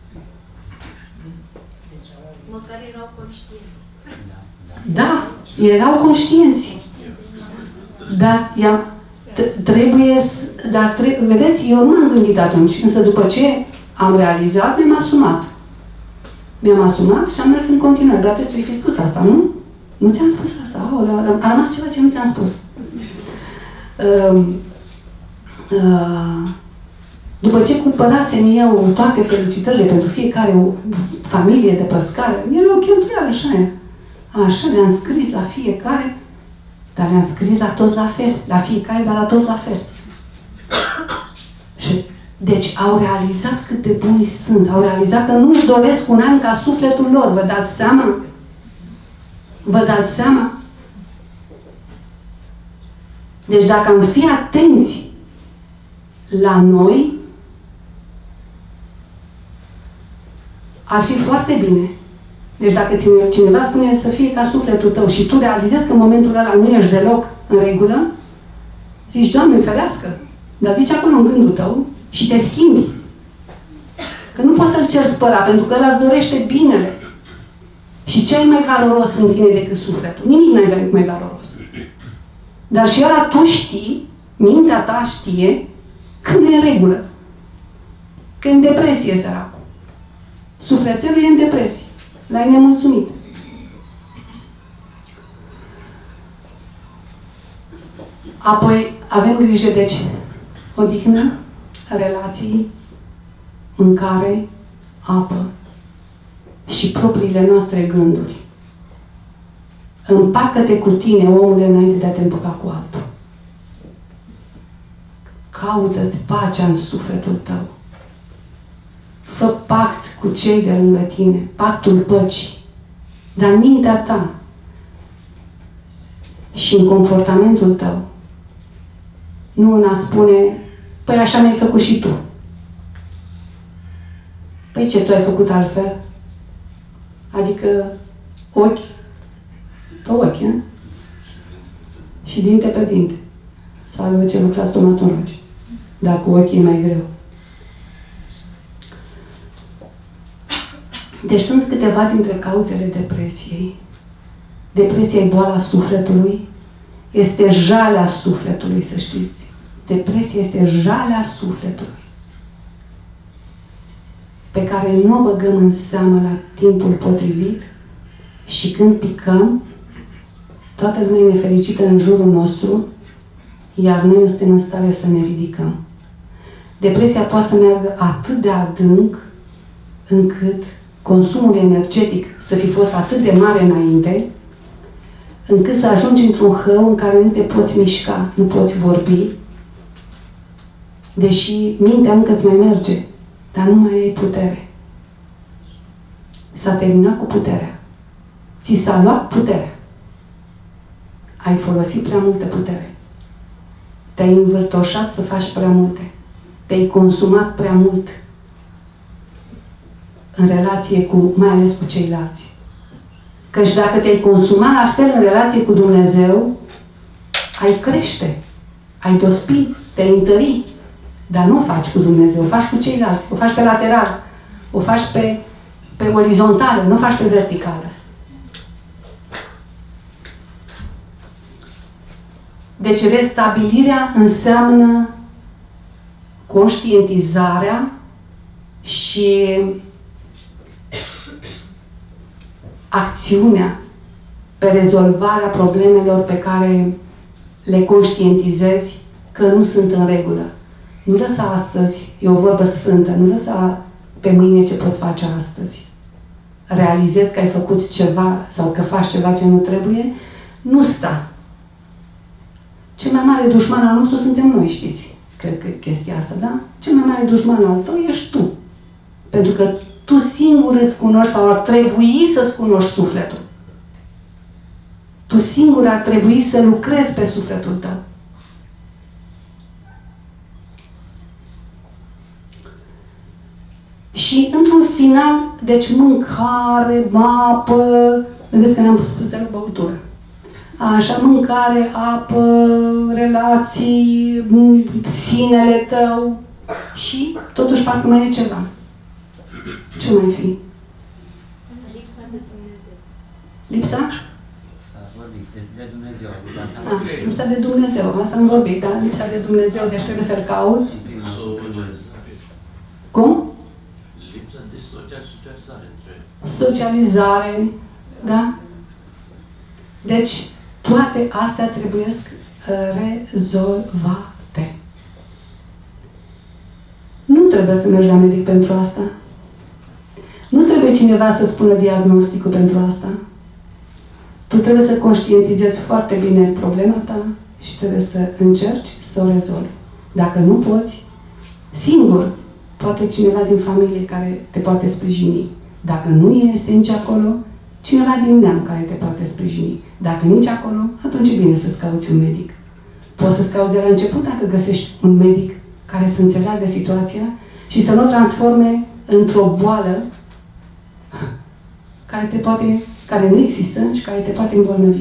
Măcar erau conștienți. Da, erau conștienți. Dar ea, trebuie să... Dar tre vedeți, eu nu m-am gândit atunci, însă după ce am realizat, mi-am asumat. Mi-am asumat și am mers în continuare. Dar trebuie să-i fi spus asta, nu? Nu ți-am spus asta. Aolea, a rămas ceva ce nu ți-am spus. Uh, uh, după ce cumpărasem eu toate felicitările pentru fiecare familie de păscară, era o cheltuială așa. Așa, le-am scris la fiecare, dar le-am scris la toți la fel. La fiecare, dar la toți la fel. Și, deci au realizat cât de buni sunt. Au realizat că nu își doresc un an ca sufletul lor. Vă dați seama? Vă dați seama? Deci dacă am fi atenți la noi, ar fi foarte bine. Deci dacă cineva spune să fie ca sufletul tău și tu realizezi că în momentul ăla nu ești deloc în regulă, zici, Doamne, ferească, dar zici acolo în gândul tău și te schimbi. Că nu poți să-l ceri spăla, pentru că ăla îți dorește binele. Și ce ai mai valoros în tine decât sufletul? Nimic n-ai mai valoros. Dar și ăla tu știi, mintea ta știe, că nu e în regulă. Că e în depresie săracul. Sufletelul e în depresie. L-ai nemulțumit. Apoi avem grijă, deci, odihnă, relații, mâncare, apă și propriile noastre gânduri. Împacă-te cu tine, omule, înainte de a te împăca cu altul. Caută-ți pacea în sufletul tău. Fă pact cu cei de lângă tine, pactul păcii. Dar în mintea ta și în comportamentul tău, nu în a spune, păi așa mi-ai făcut și tu. Păi ce, tu ai făcut altfel? Adică ochi pe ochi, eh? Și dinte pe dinte. Salvă ce lucra stomatologi. Dar cu ochii e mai greu. Deci sunt câteva dintre cauzele depresiei. Depresia e boala sufletului. Este jalea sufletului, să știți. Depresia este jalea sufletului, pe care nu o băgăm în seamă la timpul potrivit și când picăm, toată lumea e nefericită în jurul nostru, iar noi nu suntem în stare să ne ridicăm. Depresia poate să meargă atât de adânc încât consumul energetic să fi fost atât de mare înainte, încât să ajungi într-un hău în care nu te poți mișca, nu poți vorbi, deși mintea încă îți mai merge, dar nu mai ai putere. S-a terminat cu puterea. Ți s-a luat puterea. Ai folosit prea multă putere. Te-ai învârtoșat să faci prea multe. Te-ai consumat prea mult în relație cu, mai ales cu ceilalți. Căci dacă te-ai consumat la fel în relație cu Dumnezeu, ai crește, ai dospi, te-ai întări. Dar nu o faci cu Dumnezeu, o faci cu ceilalți, o faci pe lateral, o faci pe, pe orizontală, nu o faci pe verticală. Deci restabilirea înseamnă conștientizarea și acțiunea pe rezolvarea problemelor pe care le conștientizezi că nu sunt în regulă. Nu lăsa astăzi, e o vorbă sfântă, nu lăsa pe mâine ce poți face astăzi. Realizezi că ai făcut ceva sau că faci ceva ce nu trebuie, nu sta. Cel mai mare dușman al nostru suntem noi, știți? Cred că chestia asta, da? Cel mai mare dușman al tău ești tu. Pentru că tu singur îți cunoști sau ar trebui să-ți cunoști sufletul. Tu singur ar trebui să lucrezi pe sufletul tău. Și într-un final, deci mâncare, apă, vedeți că ne-am pus puțină băutură. Așa, mâncare, apă, relații, sinele tău și totuși parcă mai e ceva. Ce mai fi? Lipsa de Dumnezeu. Lipsa? S-a vorbit de Dumnezeu. Ah, lipsa de Dumnezeu, asta am vorbit, da? Lipsa de Dumnezeu, deci trebuie să-L cauți. Cum? Lipsa de socializare între... Socializare, da? Deci, toate astea trebuie rezolvate. Nu trebuie să mergi la medic pentru asta. Nu trebuie cineva să spună diagnosticul pentru asta. Tu trebuie să conștientizezi foarte bine problema ta și trebuie să încerci să o rezolvi. Dacă nu poți, singur, poate cineva din familie care te poate sprijini. Dacă nu este nici acolo, cineva din neam care te poate sprijini. Dacă nici acolo, atunci e bine să-ți cauți un medic. Poți să-ți cauți de la început dacă găsești un medic care să înțeleagă situația și să nu o transforme într-o boală care te poate, care nu există și care te poate îmbolnăvi.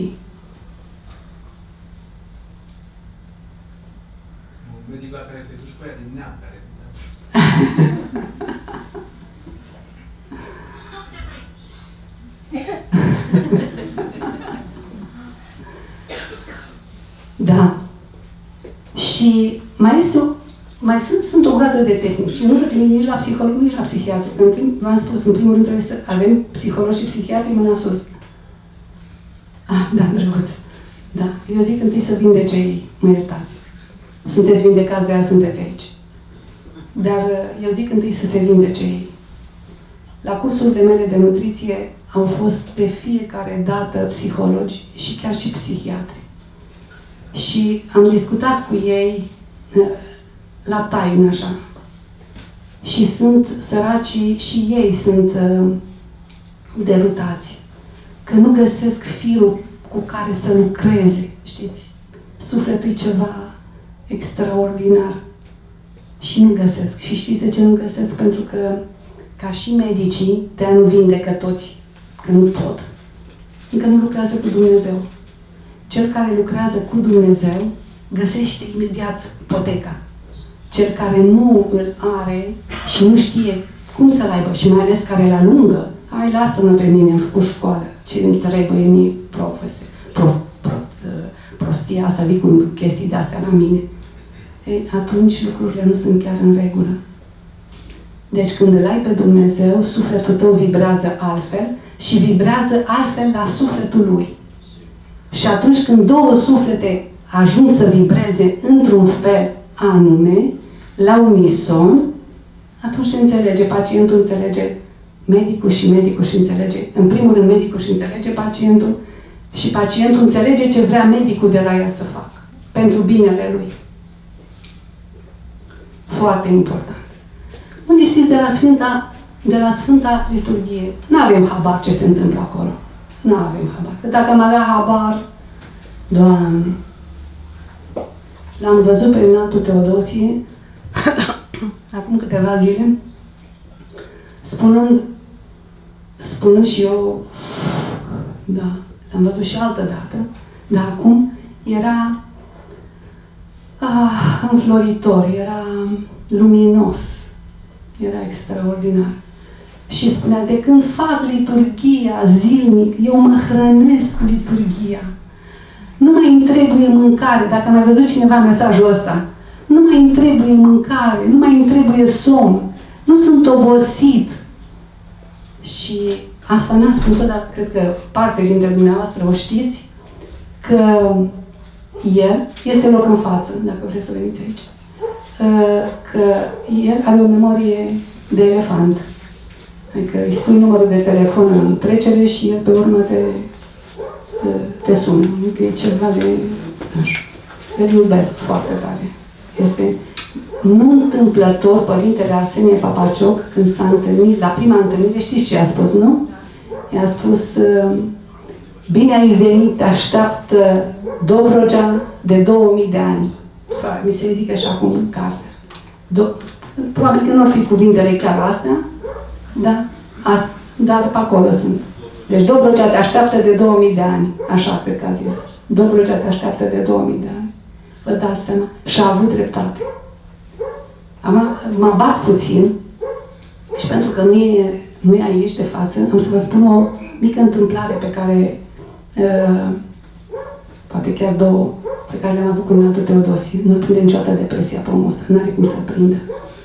Un medic la care se duci cu ea din neam, care... Stop depresie! Da. Și mai este o, mai sunt, sunt o groază de tehnici. Nu te trimit nici la psiholog, nici la psihiatru. V-am spus, în primul rând trebuie să avem psihologi și psihiatri mâna sus. Ah, da, drăguț. Da. Eu zic întâi să vindece ei. Mă iertați. Sunteți vindecați, de aia sunteți aici. Dar eu zic întâi să se vindece ei. La cursurile mele de nutriție au fost pe fiecare dată psihologi și chiar și psihiatri. Și am discutat cu ei la taină așa. Și sunt săracii și ei sunt uh, derutați. Că nu găsesc firul cu care să lucreze, știți? Sufletul e ceva extraordinar. Și nu găsesc. Și știți de ce nu găsesc? Pentru că, ca și medicii, de-aia nu vindecă toți, că nu pot. Încă nu lucrează cu Dumnezeu. Cel care lucrează cu Dumnezeu găsește imediat poteca. Cel care nu îl are și nu știe cum să-l aibă și mai ales care la lungă, hai, lasă-mă pe mine cu școală, ce îmi trebuie mie profese, pro, pro, prostia asta, vii cu chestii de-astea la mine. Ei, atunci lucrurile nu sunt chiar în regulă. Deci când îl ai pe Dumnezeu, sufletul tău vibrează altfel și vibrează altfel la sufletul lui. Și atunci când două suflete ajung să vibreze într-un fel anume, la unison, atunci se înțelege, pacientul înțelege medicul și medicul și înțelege, în primul rând medicul și înțelege pacientul și pacientul înțelege ce vrea medicul de la el să facă, pentru binele lui. Foarte important. Unde știți de la Sfânta, de la Sfânta Liturghie? Nu avem habar ce se întâmplă acolo. Nu avem habar. Că dacă am avea habar, Doamne, l-am văzut pe Înaltul Teodosie acum câteva zile, spunând, spunând și eu, da, l-am văzut și altă dată, dar acum era ah, înfloritor, era luminos, era extraordinar. Și spunea, de când fac liturghia zilnic, eu mă hrănesc cu liturghia. Nu mai îmi trebuie mâncare, dacă a mai văzut cineva mesajul ăsta, nu mai îmi trebuie mâncare, nu mai îmi trebuie somn, nu sunt obosit. Și asta n-a spus-o, dar cred că parte dintre dumneavoastră o știți, că el este loc în față, dacă vreți să veniți aici, că el are o memorie de elefant. Adică îi spui numărul de telefon în trecere și el pe urmă te, te sună. Adică e ceva de... Așa. Îl iubesc foarte tare. Este nu întâmplător Părintele Arsenie Papacioc, când s-a întâlnit, la prima întâlnire, știți ce a spus, nu? I-a spus, bine ai venit, te așteaptă Dobrogea de două mii de ani. Mi se ridică și acum carte. Do- Probabil că nu ar fi cuvintele chiar astea, da? Asta, dar pe acolo sunt. Deci Dobrogea te așteaptă de două mii de ani. Așa cred că a zis. Dobrogea te așteaptă de două mii de ani. Vă dați seama? Și a avut dreptate. M-a bat puțin și pentru că nu e, nu e aici de față, am să vă spun o mică întâmplare pe care, uh, poate chiar două, pe care le-am avut cu Înaltul Teodosie. Nu prinde niciodată depresia pe omul ăsta, n-are cum să prindă.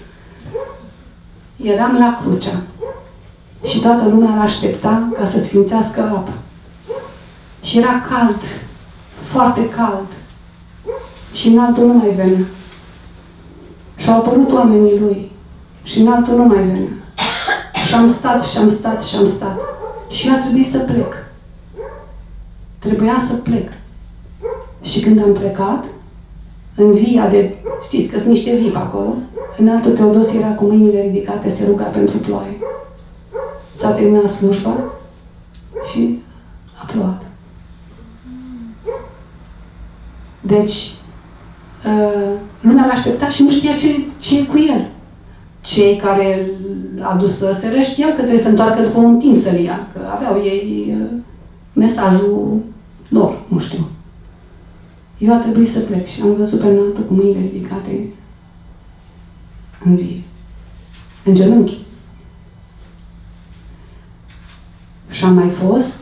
Eram la Crucea și toată lumea l-aștepta ca să sfințească apa. Și era cald, foarte cald. Și Înaltul nu mai venea. Și au apărut oamenii lui. Și Înaltul nu mai venea. Și am stat, și am stat, și am stat. Și eu a trebuit să plec. Trebuia să plec. Și când am plecat, în via de... Știți că sunt niște vii pe acolo. Înaltul Teodosie era cu mâinile ridicate, se ruga pentru ploaie. S-a terminat slujba și a plouat. Deci, uh, lumea l-aștepta și nu știa ce, ce e cu el. Cei care l-a dus să se răștiau că trebuie să întoarcă după un timp să-l ia, că aveau ei uh, mesajul lor, nu știu. Eu a trebuit să plec și am văzut pe Înaltul cu mâinile ridicate în vie, în genunchi. Și am mai fost,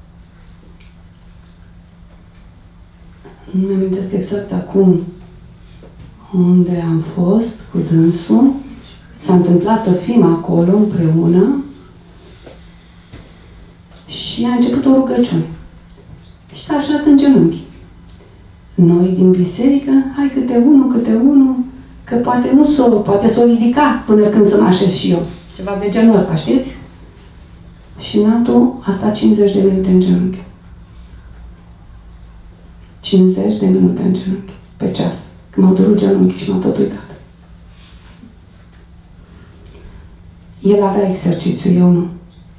nu mi amintesc exact acum unde am fost cu dânsul, s-a întâmplat să fim acolo împreună și a început o rugăciune. Și s-a așezat în genunchi. Noi din biserică, hai câte unul, câte unul, că poate nu s-o, poate s-o ridica până când să mă așez și eu. Ceva de genul ăsta, știți? Și Natu a stat cincizeci de minute în genunchi. cincizeci de minute în genunchi, pe ceas. Când m-au durut genunchii și m-au tot uitat. El avea exercițiu, eu nu.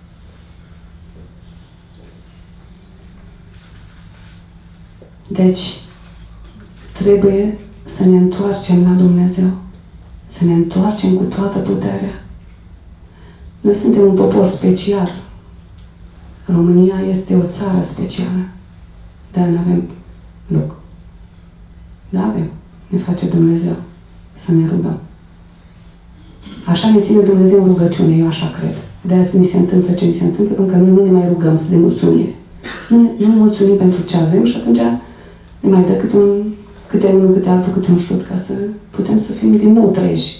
Deci, trebuie să ne întoarcem la Dumnezeu. Să ne întoarcem cu toată puterea. Noi suntem un popor special. România este o țară specială. Dar nu avem loc. Da, avem. Ne face Dumnezeu să ne rugăm. Așa ne ține Dumnezeu în rugăciune, eu așa cred. De-aia ni se întâmplă ce ni se întâmplă, pentru că noi nu ne mai rugăm de mulțumire. Nu ne, nu ne mulțumim pentru ce avem și atunci ne mai dă câte, un, câte unul, câte altul, câte un șut, ca să putem să fim din nou treji.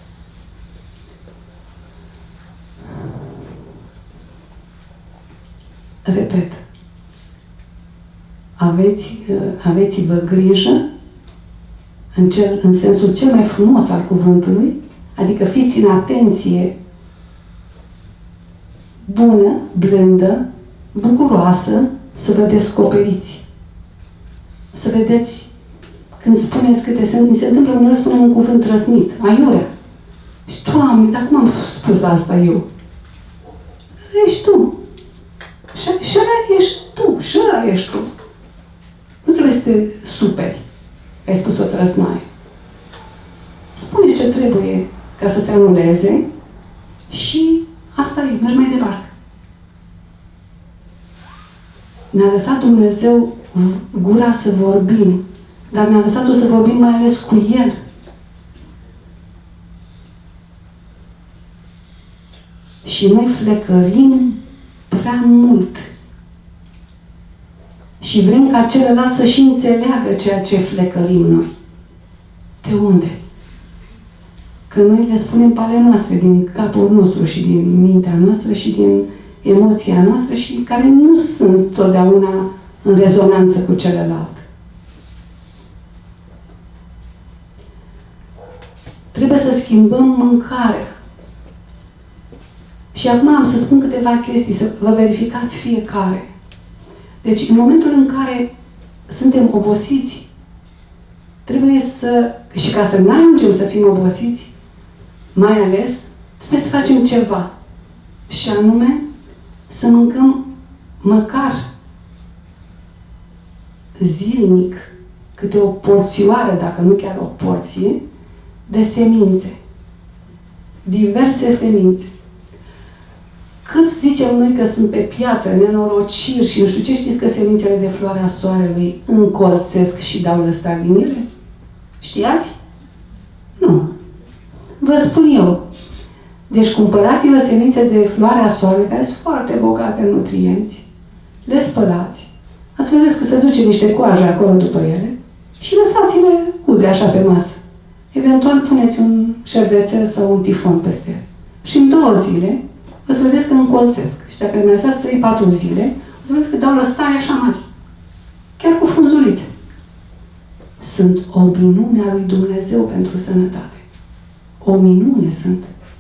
Repet. Aveți, aveți-vă grijă în, cel, în sensul cel mai frumos al cuvântului, adică fiți în atenție bună, blândă, bucuroasă, să vă descoperiți. Să vedeți, când spuneți câte sunt, mi se întâmplă uneori spunem un cuvânt răsnit, aiurea. Și Doamne, dar cum am spus asta eu? Ești tu. Și ăla ești tu. Și ăla ești tu. Nu trebuie să te superi. Ai spus o trăsnaie. Spune ce trebuie ca să se anuleze și asta e, mergi mai departe. Ne-a lăsat Dumnezeu gura să vorbim, dar ne-a lăsat-o să vorbim mai ales cu El. Și noi flecărim prea mult. Și vrem ca celălalt să și înțeleagă ceea ce flecărim noi. De unde? Că noi le spunem pe ale noastre, din capul nostru și din mintea noastră și din emoția noastră și care nu sunt totdeauna în rezonanță cu celălalt. Trebuie să schimbăm mâncarea. Și acum am să spun câteva chestii, să vă verificați fiecare. Deci, în momentul în care suntem obosiți, trebuie să, și ca să nu ajungem să fim obosiți, mai ales, trebuie să facem ceva. Și anume, să mâncăm măcar zilnic câte o porțioară, dacă nu chiar o porție, de semințe. Diverse semințe. Cât zicem noi că sunt pe piață, nenorociri și nu știu ce, știți că semințele de floarea soarelui încolțesc și dau lăstari din ele? Știați? Nu. Vă spun eu. Deci cumpărați-vă semințe de floarea soarelui, care sunt foarte bogate în nutrienți, le spălați, ați vedeți că se duce niște coaje acolo după ele și lăsați-le ude așa pe masă. Eventual puneți un șervețel sau un tifon peste ele. Și în două zile o să vedeți că încolțesc. Și dacă le lăsați trei patru zile, o să vedeți că dau lăstari așa mari. Chiar cu frunzulițe. Sunt o minune a lui Dumnezeu pentru sănătate. O minune sunt.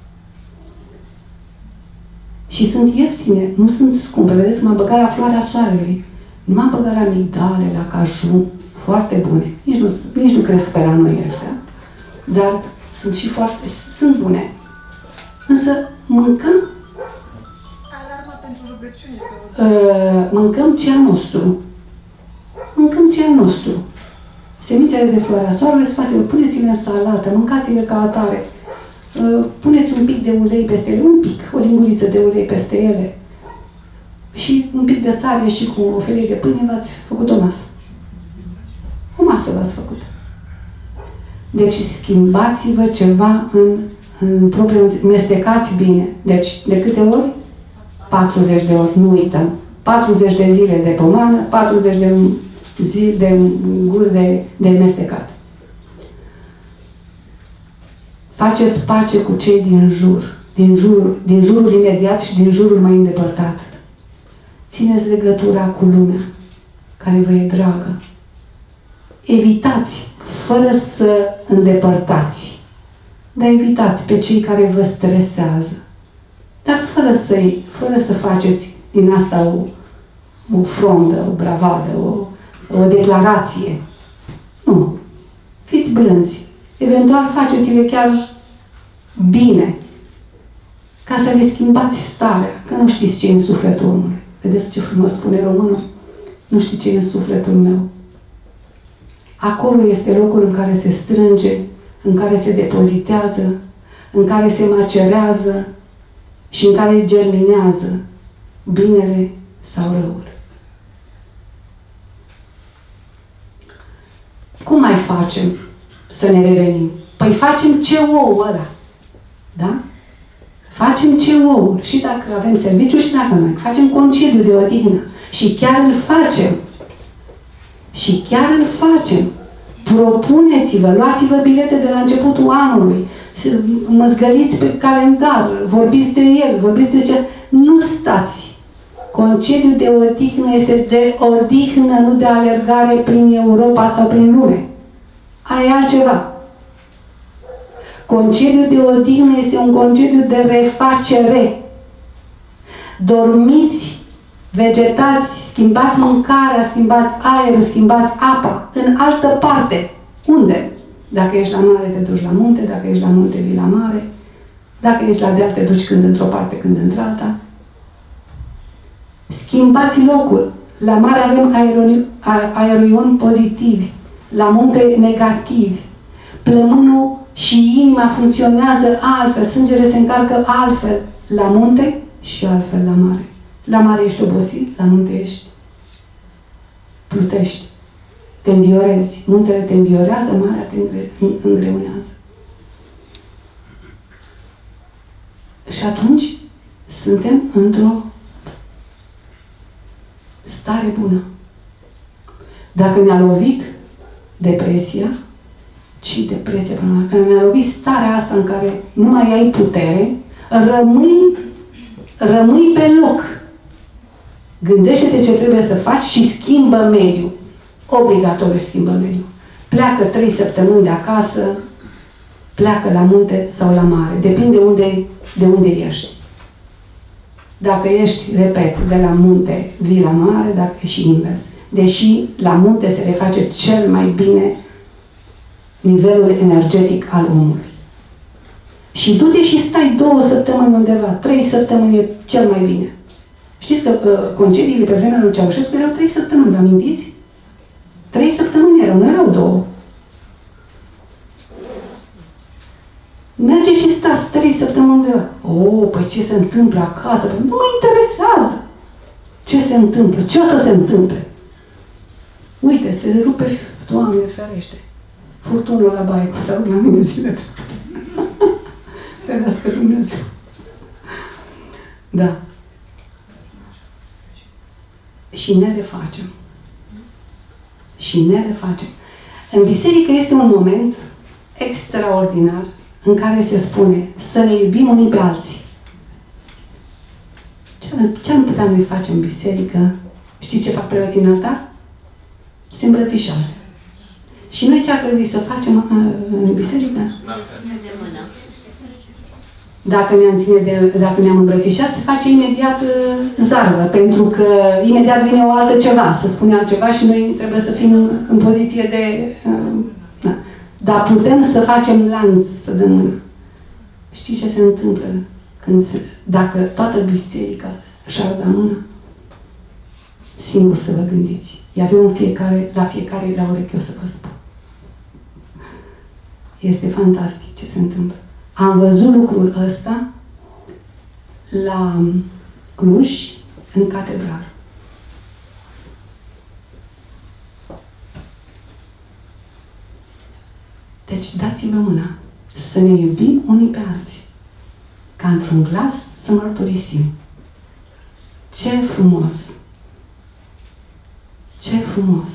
Și sunt ieftine, nu sunt scumpe. Vedeți, m-am băgat la floarea soarelui. Nu m-am băgat la migdale, la caju, foarte bune. Nici nu, nici nu cresc pe la noi ăștia. Dar sunt și foarte, sunt bune. Însă mâncăm Alarma pentru rugăciune. uh, mâncăm ce al nostru. Mâncăm ce al nostru. Semințele de floarea soarelui sunt foarte bune. Puneți-le în salată, mâncați-le ca atare. Uh, puneți un pic de ulei peste ele, un pic, o linguriță de ulei peste ele. Și un pic de sare și cu o felie de pâine v-ați făcut o masă. O masă v-ați făcut. Deci schimbați-vă ceva în, în propriul, mestecați bine. Deci, de câte ori? patruzeci de ori, nu uităm. patruzeci de zile de pomană, patruzeci de zile de guri de, de mestecat. Faceți pace cu cei din jur, din jurul, din jurul imediat și din jurul mai îndepărtat. Țineți legătura cu lumea care vă e dragă. Evitați, fără să îndepărtați, dar evitați pe cei care vă stresează, dar fără, să fără să faceți din asta o, o frondă, o bravadă, o, o declarație. Nu. Fiți blânzi. Eventual faceți-le chiar bine, ca să le schimbați starea, că nu știți ce e în sufletul omului. Vedeți ce frumos spune românul? Nu știu ce e în sufletul meu. Acolo este locul în care se strânge, în care se depozitează, în care se macerează și în care germinează binele sau răul. Cum mai facem să ne revenim? Păi facem ce ou ăla. Da? Facem ce ou. Și dacă avem serviciu și dacă noi. Facem concediu de odihnă. Și chiar îl facem. Și chiar îl facem. Propuneți-vă, luați-vă bilete de la începutul anului. Măzgăliți pe calendar. Vorbiți de el. Vorbiți de ce. Nu stați. Concediul de odihnă este de odihnă, nu de alergare prin Europa sau prin lume. Aia e altceva. Concediul de odihnă este un concediu de refacere. Dormiți, vegetați, schimbați mâncarea, schimbați aerul, schimbați apa în altă parte. Unde? Dacă ești la mare, te duci la munte, dacă ești la munte, vii la mare, dacă ești la deal, te duci când într-o parte, când într-alta. Schimbați locul. La mare avem aeroioni pozitivi, la munte negativi. Plămânul și inima funcționează altfel, sângele se încarcă altfel la munte și altfel la mare. La mare ești obosit, la munte ești plutești, te înviorezi. Muntele te înviorează, marea te îngreunează. Și atunci suntem într-o stare bună. Dacă ne-a lovit depresia, și depresia, dacă ne-a lovit starea asta în care nu mai ai putere, rămâi, rămâi pe loc. Gândește-te ce trebuie să faci și schimbă mediul. Obligatoriu schimbă mediul. Pleacă trei săptămâni de acasă, pleacă la munte sau la mare. Depinde unde, de unde ești. Dacă ești, repet, de la munte, vii la mare, dacă și invers. Deși la munte se reface cel mai bine nivelul energetic al omului. Și du-te și stai două săptămâni undeva, trei săptămâni e cel mai bine. Știți că uh, concediile pe vremea lui Ceaușescu erau trei săptămâni, vă amintiți? Trei săptămâni erau, nu erau două. Mergeți și stați trei săptămâni undeva. Oh, păi ce se întâmplă acasă? Păi nu mă interesează. Ce se întâmplă? Ce o să se întâmple? Uite, se rupe, Doamne ferește, furtunul la baie, cu să la mine zile. Ferească Dumnezeu. Da. Și ne refacem. Și ne refacem. În biserică este un moment extraordinar în care se spune să ne iubim unii pe alții. Ce am putea noi face în biserică? Știți ce fac preoții în altar? Se îmbrățișează. Și noi ce ar trebui să facem în biserică? Dacă ne-am, ține de, dacă ne-am îmbrățișat, se face imediat uh, zarvă, pentru că imediat vine o altă ceva, să spune altceva și noi trebuie să fim în, în poziție de... Uh, da. Dar putem să facem lanț, să dăm mână. Știți ce se întâmplă? Când se, dacă toată biserica și-ar da mână, singur să vă gândiți. Iar eu în fiecare, la fiecare la ureche o să vă spun. Este fantastic ce se întâmplă. Am văzut lucrul ăsta la Cluj, în catedrală. Deci dați-vă mâna să ne iubim unii pe alții. Ca într-un glas să mărturisim. Ce frumos! Ce frumos!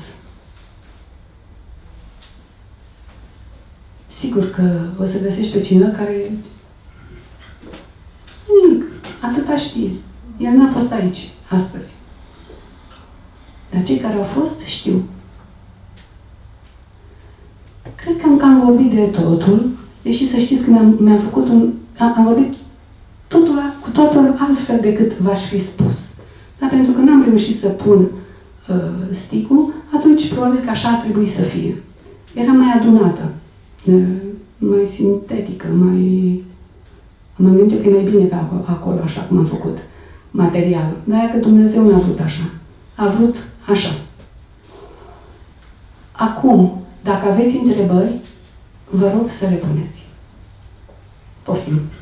Sigur că o să găsești pe cineva care nimic, atâta știe. El n-a fost aici, astăzi. Dar cei care au fost, știu. Cred că am cam vorbit de totul, deși să știți că mi-am, mi-am făcut un... Am, am vorbit totul la, cu totul totul altfel decât v-aș fi spus. Dar pentru că n-am reușit să pun uh, sticul, atunci probabil că așa ar trebui să fie. Era mai adunată, uh, mai sintetică, mai... M-am gândit că e mai bine pe acolo, acolo, așa cum am făcut materialul. Dar că Dumnezeu n-a vrut așa. A vrut așa. Acum, dacă aveți întrebări, vă rog să le puneți. Poftim!